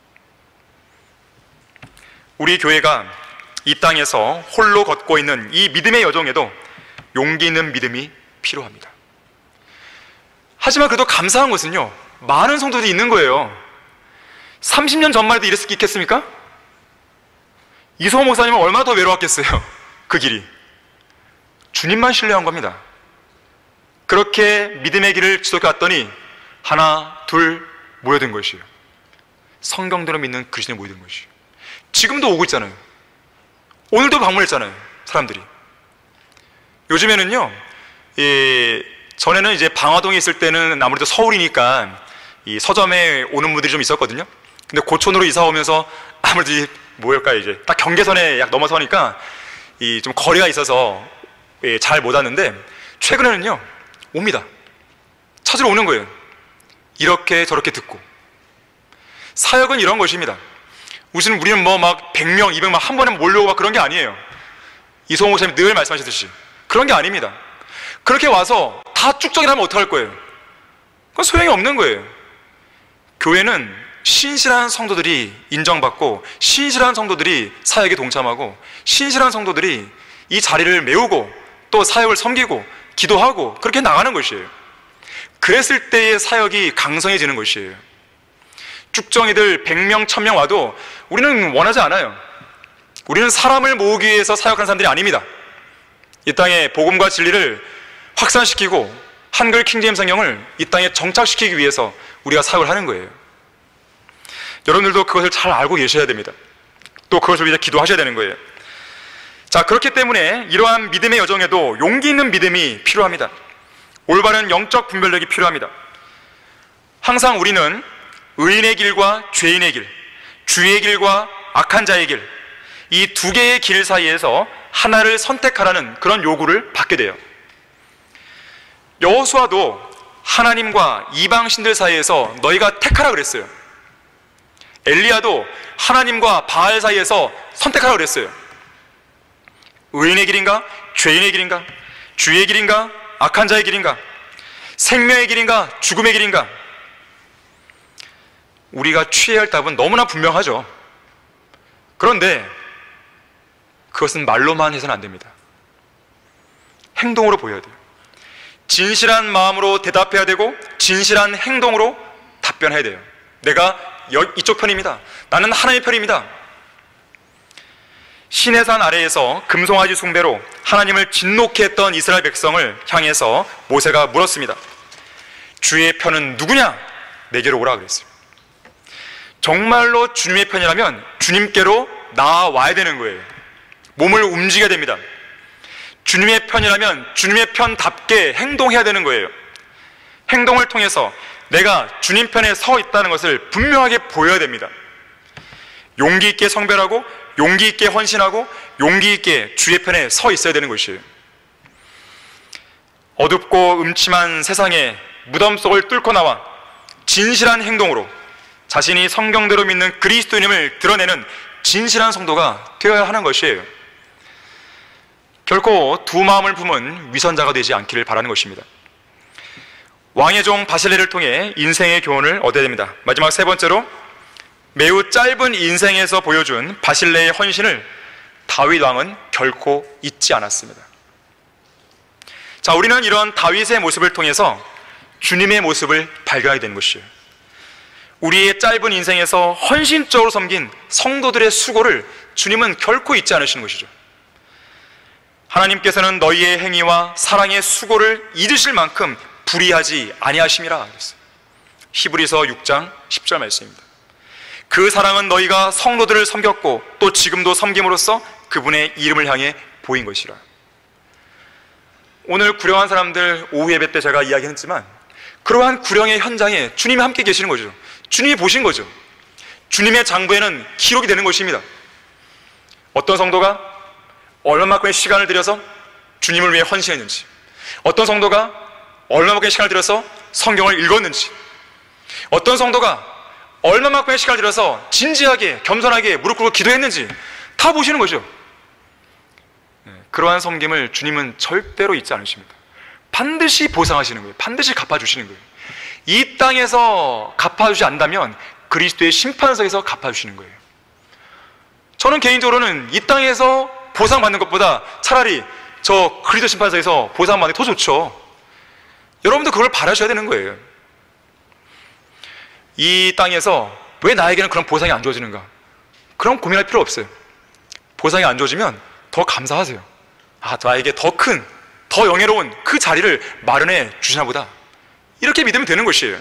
S3: 우리 교회가 이 땅에서 홀로 걷고 있는 이 믿음의 여정에도 용기 있는 믿음이 필요합니다. 하지만 그래도 감사한 것은요, 많은 성도들이 있는 거예요. 30년 전만 해도 이랬을 게 있겠습니까? 이소호 목사님은 얼마나 더 외로웠겠어요. 그 길이. 주님만 신뢰한 겁니다. 그렇게 믿음의 길을 지속해왔더니 하나, 둘 모여든 것이에요. 성경대로 믿는 그리스도인이 모여든 것이에요. 지금도 오고 있잖아요. 오늘도 방문했잖아요, 사람들이. 요즘에는요, 전에는 이제 방화동에 있을 때는 아무래도 서울이니까 이 서점에 오는 분들이 좀 있었거든요. 근데 고촌으로 이사 오면서 아무래도 뭐랄까, 이제 딱 경계선에 약 넘어서니까 이 좀 거리가 있어서 잘 못 왔는데, 최근에는요, 옵니다. 찾으러 오는 거예요. 이렇게 저렇게 듣고. 사역은 이런 것입니다. 우리는 뭐 막 100명, 200명 한 번에 몰려오고 막 그런 게 아니에요. 이소호 목사님 늘 말씀하시듯이 그런 게 아닙니다. 그렇게 와서 다 쭉정이라면 어떡할 거예요? 그건 소용이 없는 거예요. 교회는 신실한 성도들이 인정받고, 신실한 성도들이 사역에 동참하고, 신실한 성도들이 이 자리를 메우고 또 사역을 섬기고 기도하고 그렇게 나가는 것이에요. 그랬을 때의 사역이 강성해지는 것이에요. 쭉정이들 100명, 1000명 와도 우리는 원하지 않아요. 우리는 사람을 모으기 위해서 사역하는 사람들이 아닙니다. 이 땅에 복음과 진리를 확산시키고 한글 킹제임 성경을 이 땅에 정착시키기 위해서 우리가 사역을 하는 거예요. 여러분들도 그것을 잘 알고 계셔야 됩니다. 또 그것을 위해 기도하셔야 되는 거예요. 자, 그렇기 때문에 이러한 믿음의 여정에도 용기 있는 믿음이 필요합니다. 올바른 영적 분별력이 필요합니다. 항상 우리는 의인의 길과 죄인의 길, 주의 길과 악한 자의 길, 이 두 개의 길 사이에서 하나를 선택하라는 그런 요구를 받게 돼요. 여호수아도 하나님과 이방신들 사이에서 너희가 택하라 그랬어요. 엘리야도 하나님과 바알 사이에서 선택하라 그랬어요. 의인의 길인가? 죄인의 길인가? 주의 길인가? 악한 자의 길인가? 생명의 길인가? 죽음의 길인가? 우리가 취해야 할 답은 너무나 분명하죠. 그런데 그것은 말로만 해서는 안 됩니다. 행동으로 보여야 돼요. 진실한 마음으로 대답해야 되고 진실한 행동으로 답변해야 돼요. 내가 이쪽 편입니다. 나는 하나님의 편입니다. 시내산 아래에서 금송아지 숭배로 하나님을 진노케 했던 이스라엘 백성을 향해서 모세가 물었습니다. 주의 편은 누구냐? 내게로 오라 그랬어요. 정말로 주님의 편이라면 주님께로 나와야 되는 거예요. 몸을 움직여야 됩니다. 주님의 편이라면 주님의 편답게 행동해야 되는 거예요. 행동을 통해서 내가 주님 편에 서 있다는 것을 분명하게 보여야 됩니다. 용기 있게 성별하고 용기 있게 헌신하고 용기 있게 주의 편에 서 있어야 되는 것이에요. 어둡고 음침한 세상의 무덤 속을 뚫고 나와 진실한 행동으로 자신이 성경대로 믿는 그리스도인임을 드러내는 진실한 성도가 되어야 하는 것이에요. 결코 두 마음을 품은 위선자가 되지 않기를 바라는 것입니다. 왕의 종 바실레를 통해 인생의 교훈을 얻어야 됩니다. 마지막 세 번째로, 매우 짧은 인생에서 보여준 바실레의 헌신을 다윗 왕은 결코 잊지 않았습니다. 자, 우리는 이런 다윗의 모습을 통해서 주님의 모습을 발견하게 되는 것이에요. 우리의 짧은 인생에서 헌신적으로 섬긴 성도들의 수고를 주님은 결코 잊지 않으시는 것이죠. 하나님께서는 너희의 행위와 사랑의 수고를 잊으실 만큼 불의하지 아니하심이라 그랬어요. 히브리서 6장 10절 말씀입니다. 그 사랑은 너희가 성도들을 섬겼고 또 지금도 섬김으로써 그분의 이름을 향해 보인 것이라. 오늘 구령한 사람들 오후 예배 때 제가 이야기했지만 그러한 구령의 현장에 주님이 함께 계시는 거죠. 주님이 보신 거죠. 주님의 장부에는 기록이 되는 것입니다. 어떤 성도가 얼마만큼의 시간을 들여서 주님을 위해 헌신했는지, 어떤 성도가 얼마만큼의 시간을 들여서 성경을 읽었는지, 어떤 성도가 얼마만큼의 시간을 들여서 진지하게 겸손하게 무릎 꿇고 기도했는지 다 보시는 거죠. 그러한 섬김을 주님은 절대로 잊지 않으십니다. 반드시 보상하시는 거예요. 반드시 갚아주시는 거예요. 이 땅에서 갚아주지 않는다면 그리스도의 심판석에서 갚아주시는 거예요. 저는 개인적으로는 이 땅에서 보상받는 것보다 차라리 저 그리스도 심판석에서 보상받는 게 더 좋죠. 여러분도 그걸 바라셔야 되는 거예요. 이 땅에서 왜 나에게는 그런 보상이 안 주어지는가? 그럼 고민할 필요 없어요. 보상이 안 주어지면 더 감사하세요. 아, 나에게 더 큰, 더 영예로운 그 자리를 마련해 주시나 보다. 이렇게 믿으면 되는 것이에요.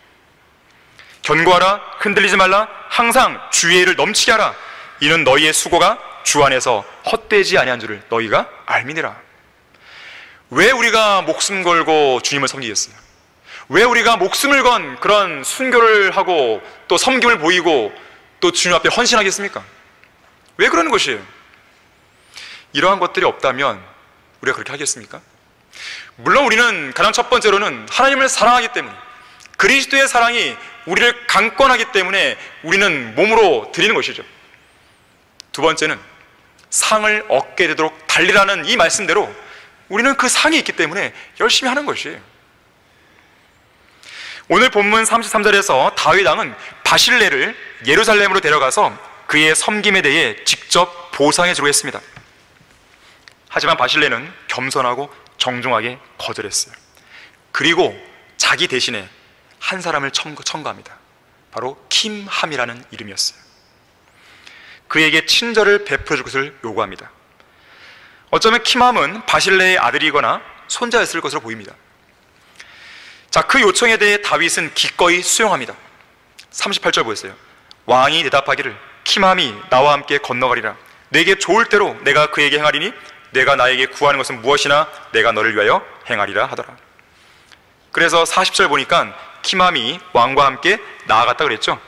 S3: 견고하라, 흔들리지 말라, 항상 주의 일을 넘치게 하라. 이는 너희의 수고가 주 안에서 헛되지 아니한 줄을 너희가 알미니라. 왜 우리가 목숨 걸고 주님을 섬기겠어요? 왜 우리가 목숨을 건 그런 순교를 하고 또 섬김을 보이고 또 주님 앞에 헌신하겠습니까? 왜 그러는 것이에요? 이러한 것들이 없다면 우리가 그렇게 하겠습니까? 물론 우리는 가장 첫 번째로는 하나님을 사랑하기 때문에, 그리스도의 사랑이 우리를 강권하기 때문에 우리는 몸으로 드리는 것이죠. 두 번째는 상을 얻게 되도록 달리라는 이 말씀대로 우리는 그 상이 있기 때문에 열심히 하는 것이에요. 오늘 본문 33절에서 다윗 왕은 바실레를 예루살렘으로 데려가서 그의 섬김에 대해 직접 보상해 주고 했습니다. 하지만 바실레는 겸손하고 정중하게 거절했어요. 그리고 자기 대신에 한 사람을 첨가합니다. 바로 킴함이라는 이름이었어요. 그에게 친절을 베풀어 줄 것을 요구합니다. 어쩌면 킴함은 바실레의 아들이거나 손자였을 것으로 보입니다. 자, 그 요청에 대해 다윗은 기꺼이 수용합니다. 38절 보였어요. 왕이 대답하기를 킴함이 나와 함께 건너가리라. 내게 좋을 대로 내가 그에게 행하리니 내가 나에게 구하는 것은 무엇이나 내가 너를 위하여 행하리라 하더라. 그래서 40절 보니까 킴함이 왕과 함께 나아갔다 그랬죠.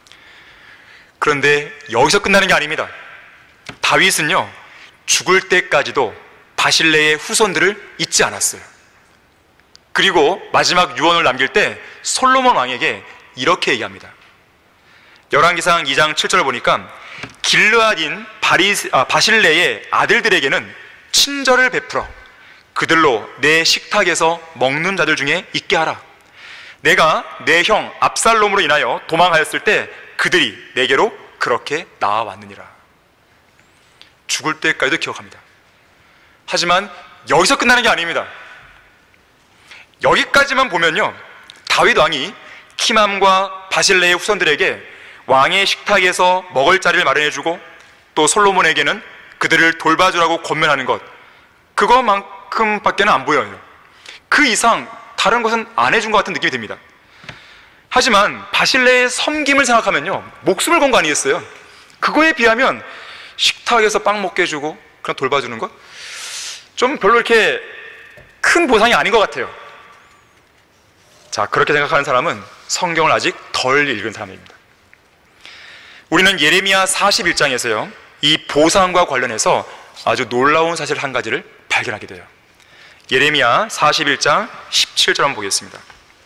S3: 그런데 여기서 끝나는 게 아닙니다. 다윗은요, 죽을 때까지도 바실레의 후손들을 잊지 않았어요. 그리고 마지막 유언을 남길 때 솔로몬 왕에게 이렇게 얘기합니다. 열왕기상 2장 7절을 보니까 길르앗인 바실레의 아들들에게는 친절을 베풀어 그들로 내 식탁에서 먹는 자들 중에 있게 하라. 내가 내 형 압살롬으로 인하여 도망하였을 때 그들이 내게로 그렇게 나아왔느니라. 죽을 때까지도 기억합니다. 하지만 여기서 끝나는 게 아닙니다. 여기까지만 보면요, 다윗 왕이 킴함과 바실레의 후손들에게 왕의 식탁에서 먹을 자리를 마련해주고 또 솔로몬에게는 그들을 돌봐주라고 권면하는 것, 그것만큼밖에는 안 보여요. 그 이상 다른 것은 안 해준 것 같은 느낌이 듭니다. 하지만 바실레의 섬김을 생각하면요, 목숨을 건 거 아니겠어요? 그거에 비하면 식탁에서 빵 먹게 해주고 그냥 돌봐주는 것, 좀 별로 이렇게 큰 보상이 아닌 것 같아요. 자, 그렇게 생각하는 사람은 성경을 아직 덜 읽은 사람입니다. 우리는 예레미야 41장에서요, 이 보상과 관련해서 아주 놀라운 사실 한 가지를 발견하게 돼요. 예레미야 41장 17절 한번 보겠습니다.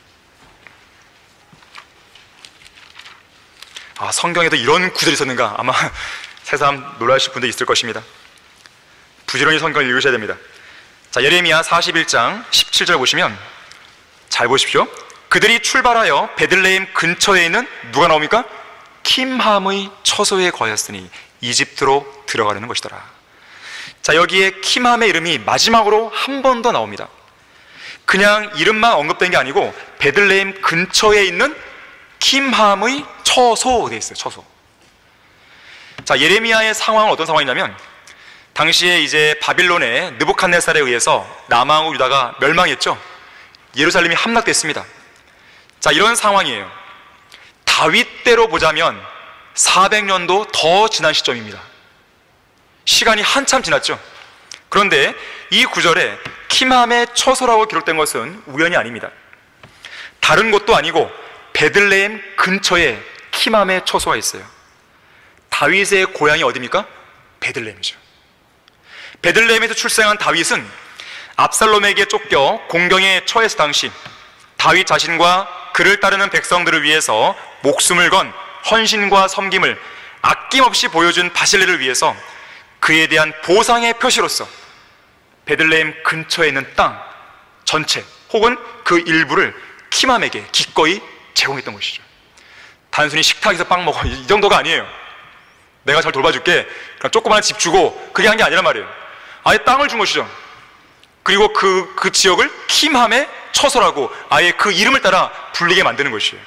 S3: 성경에도 이런 구절이 있었는가? 아마 새삼 놀라실 분도 있을 것입니다. 부지런히 성경을 읽으셔야 됩니다. 자, 예레미야 41장 17절 보시면 잘 보십시오. 그들이 출발하여 베들레헴 근처에 있는 누가 나옵니까? 킴함의 처소에 거하였으니 이집트로 들어가려는 것이더라. 자, 여기에 킴함의 이름이 마지막으로 한 번 더 나옵니다. 그냥 이름만 언급된 게 아니고 베들레헴 근처에 있는 킴함의 처소가 되어 있어요. 처소. 자, 예레미야의 상황은 어떤 상황이냐면 당시에 이제 바빌론의 느부갓네살에 의해서 남왕국 유다가 멸망했죠. 예루살렘이 함락됐습니다. 자, 이런 상황이에요. 다윗 때로 보자면 400년도 더 지난 시점입니다. 시간이 한참 지났죠. 그런데 이 구절에 킴함의 처소라고 기록된 것은 우연이 아닙니다. 다른 곳도 아니고 베들레헴 근처에 킴함의 처소가 있어요. 다윗의 고향이 어디입니까? 베들레헴이죠. 베들레헴에서 출생한 다윗은 압살롬에게 쫓겨 공경에 처했을 당시 다윗 자신과 그를 따르는 백성들을 위해서 목숨을 건 헌신과 섬김을 아낌없이 보여준 바실레를 위해서 그에 대한 보상의 표시로서 베들레헴 근처에 있는 땅 전체 혹은 그 일부를 킴함에게 기꺼이 제공했던 것이죠. 단순히 식탁에서 빵 먹어 이 정도가 아니에요. 내가 잘 돌봐줄게, 그냥 조그마한 집 주고 그게 한 게 아니란 말이에요. 아예 땅을 준 것이죠. 그리고 그 지역을 킴함의 처소라고 아예 그 이름을 따라 불리게 만드는 것이에요.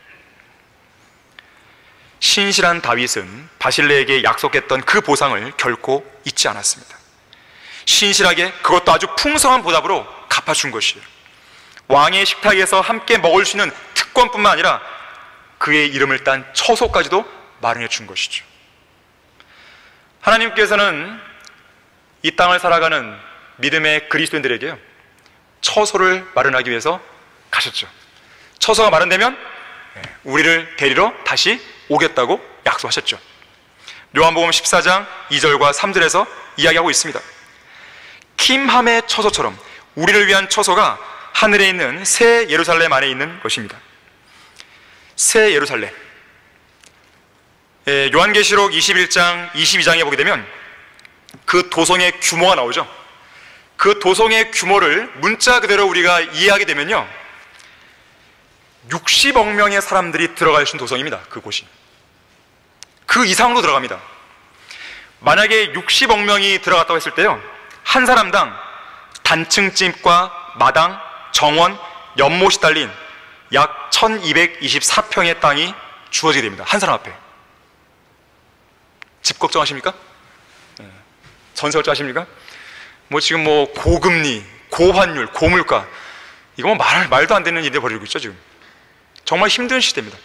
S3: 신실한 다윗은 바실레에게 약속했던 그 보상을 결코 잊지 않았습니다. 신실하게 그것도 아주 풍성한 보답으로 갚아준 것이에요. 왕의 식탁에서 함께 먹을 수 있는 특권뿐만 아니라 그의 이름을 딴 처소까지도 마련해 준 것이죠. 하나님께서는 이 땅을 살아가는 믿음의 그리스도인들에게요, 처소를 마련하기 위해서 가셨죠. 처소가 마련되면 우리를 데리러 다시 오겠다고 약속하셨죠. 요한복음 14장 2절과 3절에서 이야기하고 있습니다. 킴함의 처소처럼 우리를 위한 처소가 하늘에 있는 새 예루살렘 안에 있는 것입니다. 새 예루살렘. 요한계시록 21장 22장에 보게 되면 그 도성의 규모가 나오죠. 그 도성의 규모를 문자 그대로 우리가 이해하게 되면요, 60억 명의 사람들이 들어갈 수 있는 도성입니다. 그곳이. 그 이상으로 들어갑니다. 만약에 60억 명이 들어갔다고 했을 때요, 한 사람당 단층집과 마당, 정원, 연못이 달린 약 1224평의 땅이 주어지게 됩니다. 한 사람 앞에. 집 걱정하십니까? 전세 걱정하십니까? 지금 고금리, 고환율, 고물가, 이거 말도 안 되는 일이 벌어지고 있죠, 지금. 정말 힘든 시대입니다.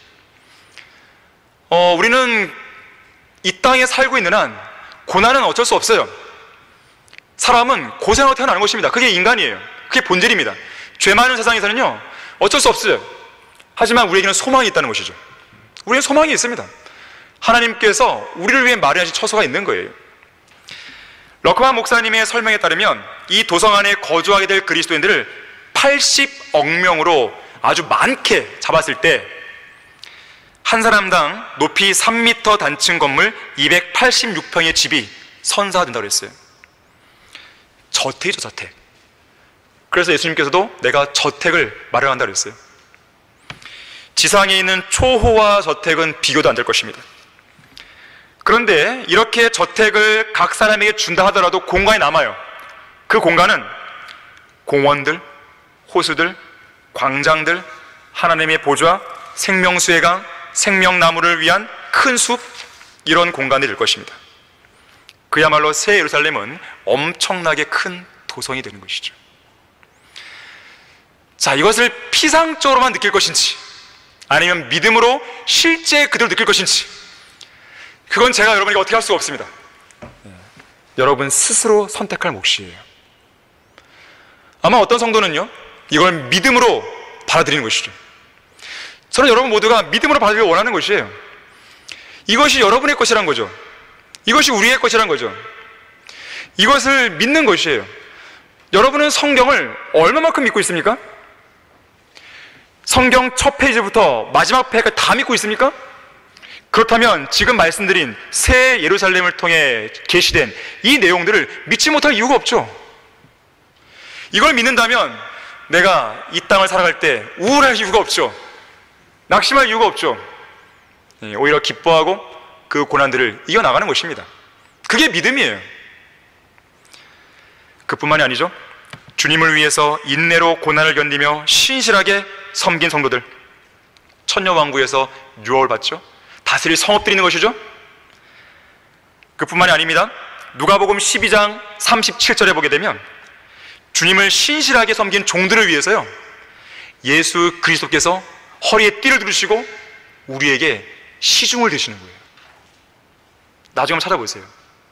S3: 우리는 이 땅에 살고 있는 한 고난은 어쩔 수 없어요. 사람은 고생하고 태어나는 것입니다. 그게 인간이에요. 그게 본질입니다. 죄 많은 세상에서는요, 어쩔 수 없어요. 하지만 우리에게는 소망이 있다는 것이죠. 우리는 소망이 있습니다. 하나님께서 우리를 위해 마련하신 처소가 있는 거예요. 러크만 목사님의 설명에 따르면 이 도성 안에 거주하게 될 그리스도인들을 80억 명으로 아주 많게 잡았을 때 한 사람당 높이 3m 단층 건물 286평의 집이 선사된다고 했어요. 저택이죠, 저택. 그래서 예수님께서도 내가 저택을 마련한다고 했어요. 지상에 있는 초호화 저택은 비교도 안 될 것입니다. 그런데 이렇게 저택을 각 사람에게 준다 하더라도 공간이 남아요. 그 공간은 공원들, 호수들, 광장들, 하나님의 보좌, 생명수의 강, 생명나무를 위한 큰 숲, 이런 공간이 될 것입니다. 그야말로 새 예루살렘은 엄청나게 큰 도성이 되는 것이죠. 자, 이것을 피상적으로만 느낄 것인지 아니면 믿음으로 실제 그대로 느낄 것인지, 그건 제가 여러분에게 어떻게 할 수가 없습니다. 여러분 스스로 선택할 몫이에요. 아마 어떤 성도는요, 이걸 믿음으로 받아들이는 것이죠. 저는 여러분 모두가 믿음으로 받아들이기 원하는 것이에요. 이것이 여러분의 것이란 거죠. 이것이 우리의 것이란 거죠. 이것을 믿는 것이에요. 여러분은 성경을 얼마만큼 믿고 있습니까? 성경 첫 페이지부터 마지막 페이지까지 다 믿고 있습니까? 그렇다면 지금 말씀드린 새 예루살렘을 통해 계시된 이 내용들을 믿지 못할 이유가 없죠. 이걸 믿는다면 내가 이 땅을 살아갈 때 우울할 이유가 없죠. 낙심할 이유가 없죠. 오히려 기뻐하고 그 고난들을 이겨나가는 것입니다. 그게 믿음이에요. 그뿐만이 아니죠. 주님을 위해서 인내로 고난을 견디며 신실하게 섬긴 성도들, 천녀왕국에서 유업을 받죠. 다스릴 성읍들이 있는 것이죠. 그뿐만이 아닙니다. 누가복음 12장 37절에 보게 되면 주님을 신실하게 섬긴 종들을 위해서요, 예수 그리스도께서 허리에 띠를 두르시고 우리에게 시중을 드시는 거예요. 나중에 한번 찾아보세요.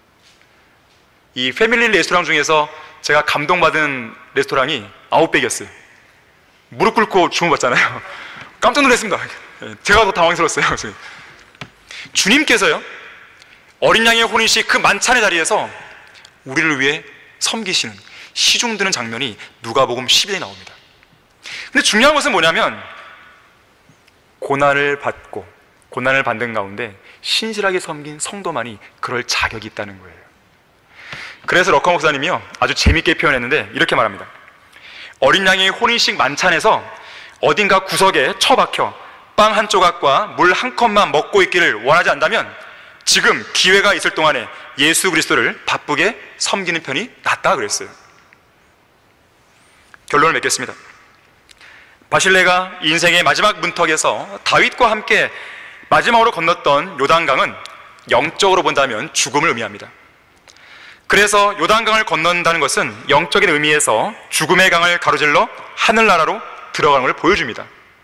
S3: 이 패밀리 레스토랑 중에서 제가 감동받은 레스토랑이 아웃백이었어요. 무릎 꿇고 주문받잖아요. 깜짝 놀랐습니다. 제가 더 당황스러웠어요. 주님께서요, 어린 양의 혼인식 그 만찬의 자리에서 우리를 위해 섬기시는, 시중 드는 장면이 누가복음 12장에 나옵니다. 근데 중요한 것은 뭐냐면 고난을 받고 고난을 받는 가운데 신실하게 섬긴 성도만이 그럴 자격이 있다는 거예요. 그래서 럭커 목사님이요, 아주 재밌게 표현했는데 이렇게 말합니다. 어린 양의 혼인식 만찬에서 어딘가 구석에 처박혀 빵 한 조각과 물 한 컵만 먹고 있기를 원하지 않다면 지금 기회가 있을 동안에 예수 그리스도를 바쁘게 섬기는 편이 낫다 그랬어요. 결론을 맺겠습니다. 바실레가 인생의 마지막 문턱에서 다윗과 함께 마지막으로 건넜던 요단강은 영적으로 본다면 죽음을 의미합니다. 그래서 요단강을 건넌다는 것은 영적인 의미에서 죽음의 강을 가로질러 하늘나라로 들어가는 걸 보여줍니다.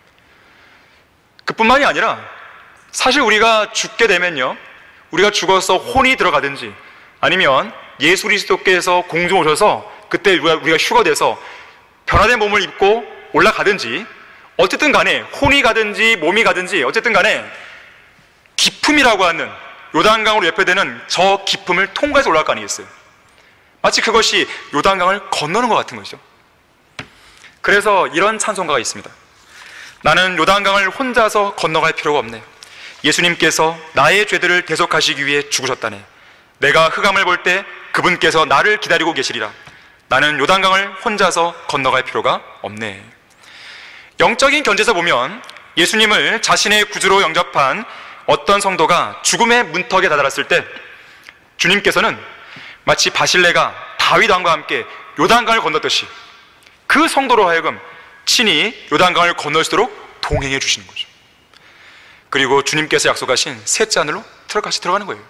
S3: 그뿐만이 아니라 사실 우리가 죽게 되면요, 우리가 죽어서 혼이 들어가든지 아니면 예수 그리스도께서 공중 오셔서 그때 우리가 휴거돼서 변화된 몸을 입고 올라가든지, 어쨌든 간에 혼이 가든지 몸이 가든지 어쨌든 간에 기품이라고 하는 요단강으로 예표되는 저 기품을 통과해서 올라갈 거 아니겠어요? 마치 그것이 요단강을 건너는 것 같은 거죠. 그래서 이런 찬송가가 있습니다. 나는 요단강을 혼자서 건너갈 필요가 없네. 예수님께서 나의 죄들을 대속하시기 위해 죽으셨다네. 내가 흑암을 볼 때 그분께서 나를 기다리고 계시리라. 나는 요단강을 혼자서 건너갈 필요가 없네. 영적인 견지에서 보면 예수님을 자신의 구주로 영접한 어떤 성도가 죽음의 문턱에 다다랐을 때 주님께서는 마치 바실레가 다윗 왕과 함께 요단강을 건넜듯이 그 성도로 하여금 친히 요단강을 건널 수 있도록 동행해 주시는 거죠. 그리고 주님께서 약속하신 셋째 하늘로 같이 들어가는 거예요.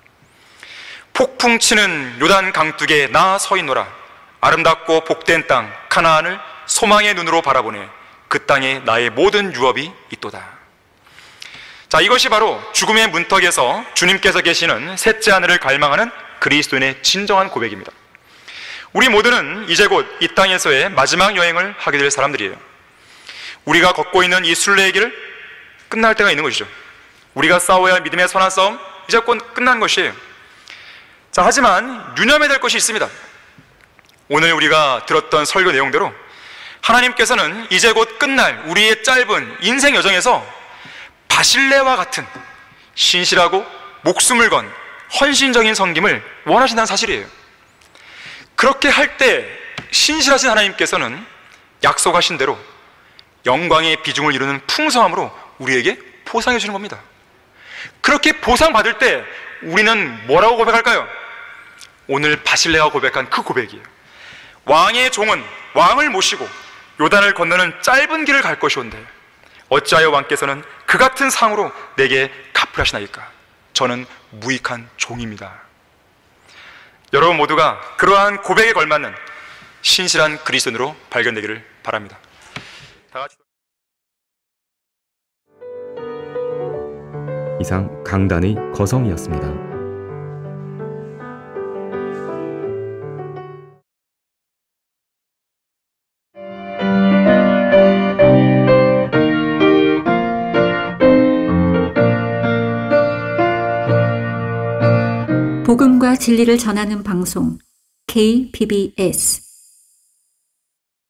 S3: 폭풍 치는 요단 강둑에 나 서 있노라. 아름답고 복된 땅 가나안을 소망의 눈으로 바라보네. 그 땅에 나의 모든 유업이 있도다. 자, 이것이 바로 죽음의 문턱에서 주님께서 계시는 셋째 하늘을 갈망하는 그리스도인의 진정한 고백입니다. 우리 모두는 이제 곧 이 땅에서의 마지막 여행을 하게 될 사람들이에요. 우리가 걷고 있는 이 순례의 길을 끝날 때가 있는 것이죠. 우리가 싸워야 할 믿음의 선한 싸움 이제 곧 끝난 것이에요. 자, 하지만 유념해야 될 것이 있습니다. 오늘 우리가 들었던 설교 내용대로 하나님께서는 이제 곧 끝날 우리의 짧은 인생 여정에서 바실레와 같은 신실하고 목숨을 건 헌신적인 섬김을 원하신다는 사실이에요. 그렇게 할 때 신실하신 하나님께서는 약속하신 대로 영광의 비중을 이루는 풍성함으로 우리에게 보상해 주시는 겁니다. 그렇게 보상받을 때 우리는 뭐라고 고백할까요? 오늘 바실레가 고백한 그 고백이에요. 왕의 종은 왕을 모시고 요단을 건너는 짧은 길을 갈 것이온데 어찌하여 왕께서는 그 같은 상으로 내게 갚으라 하시나이까? 저는 무익한 종입니다. 여러분 모두가 그러한 고백에 걸맞는 신실한 그리스도인으로 발견되기를 바랍니다. 다 같이.
S2: 이상 강단의 거성이었습니다.
S1: 복음과 진리를 전하는 방송 KBS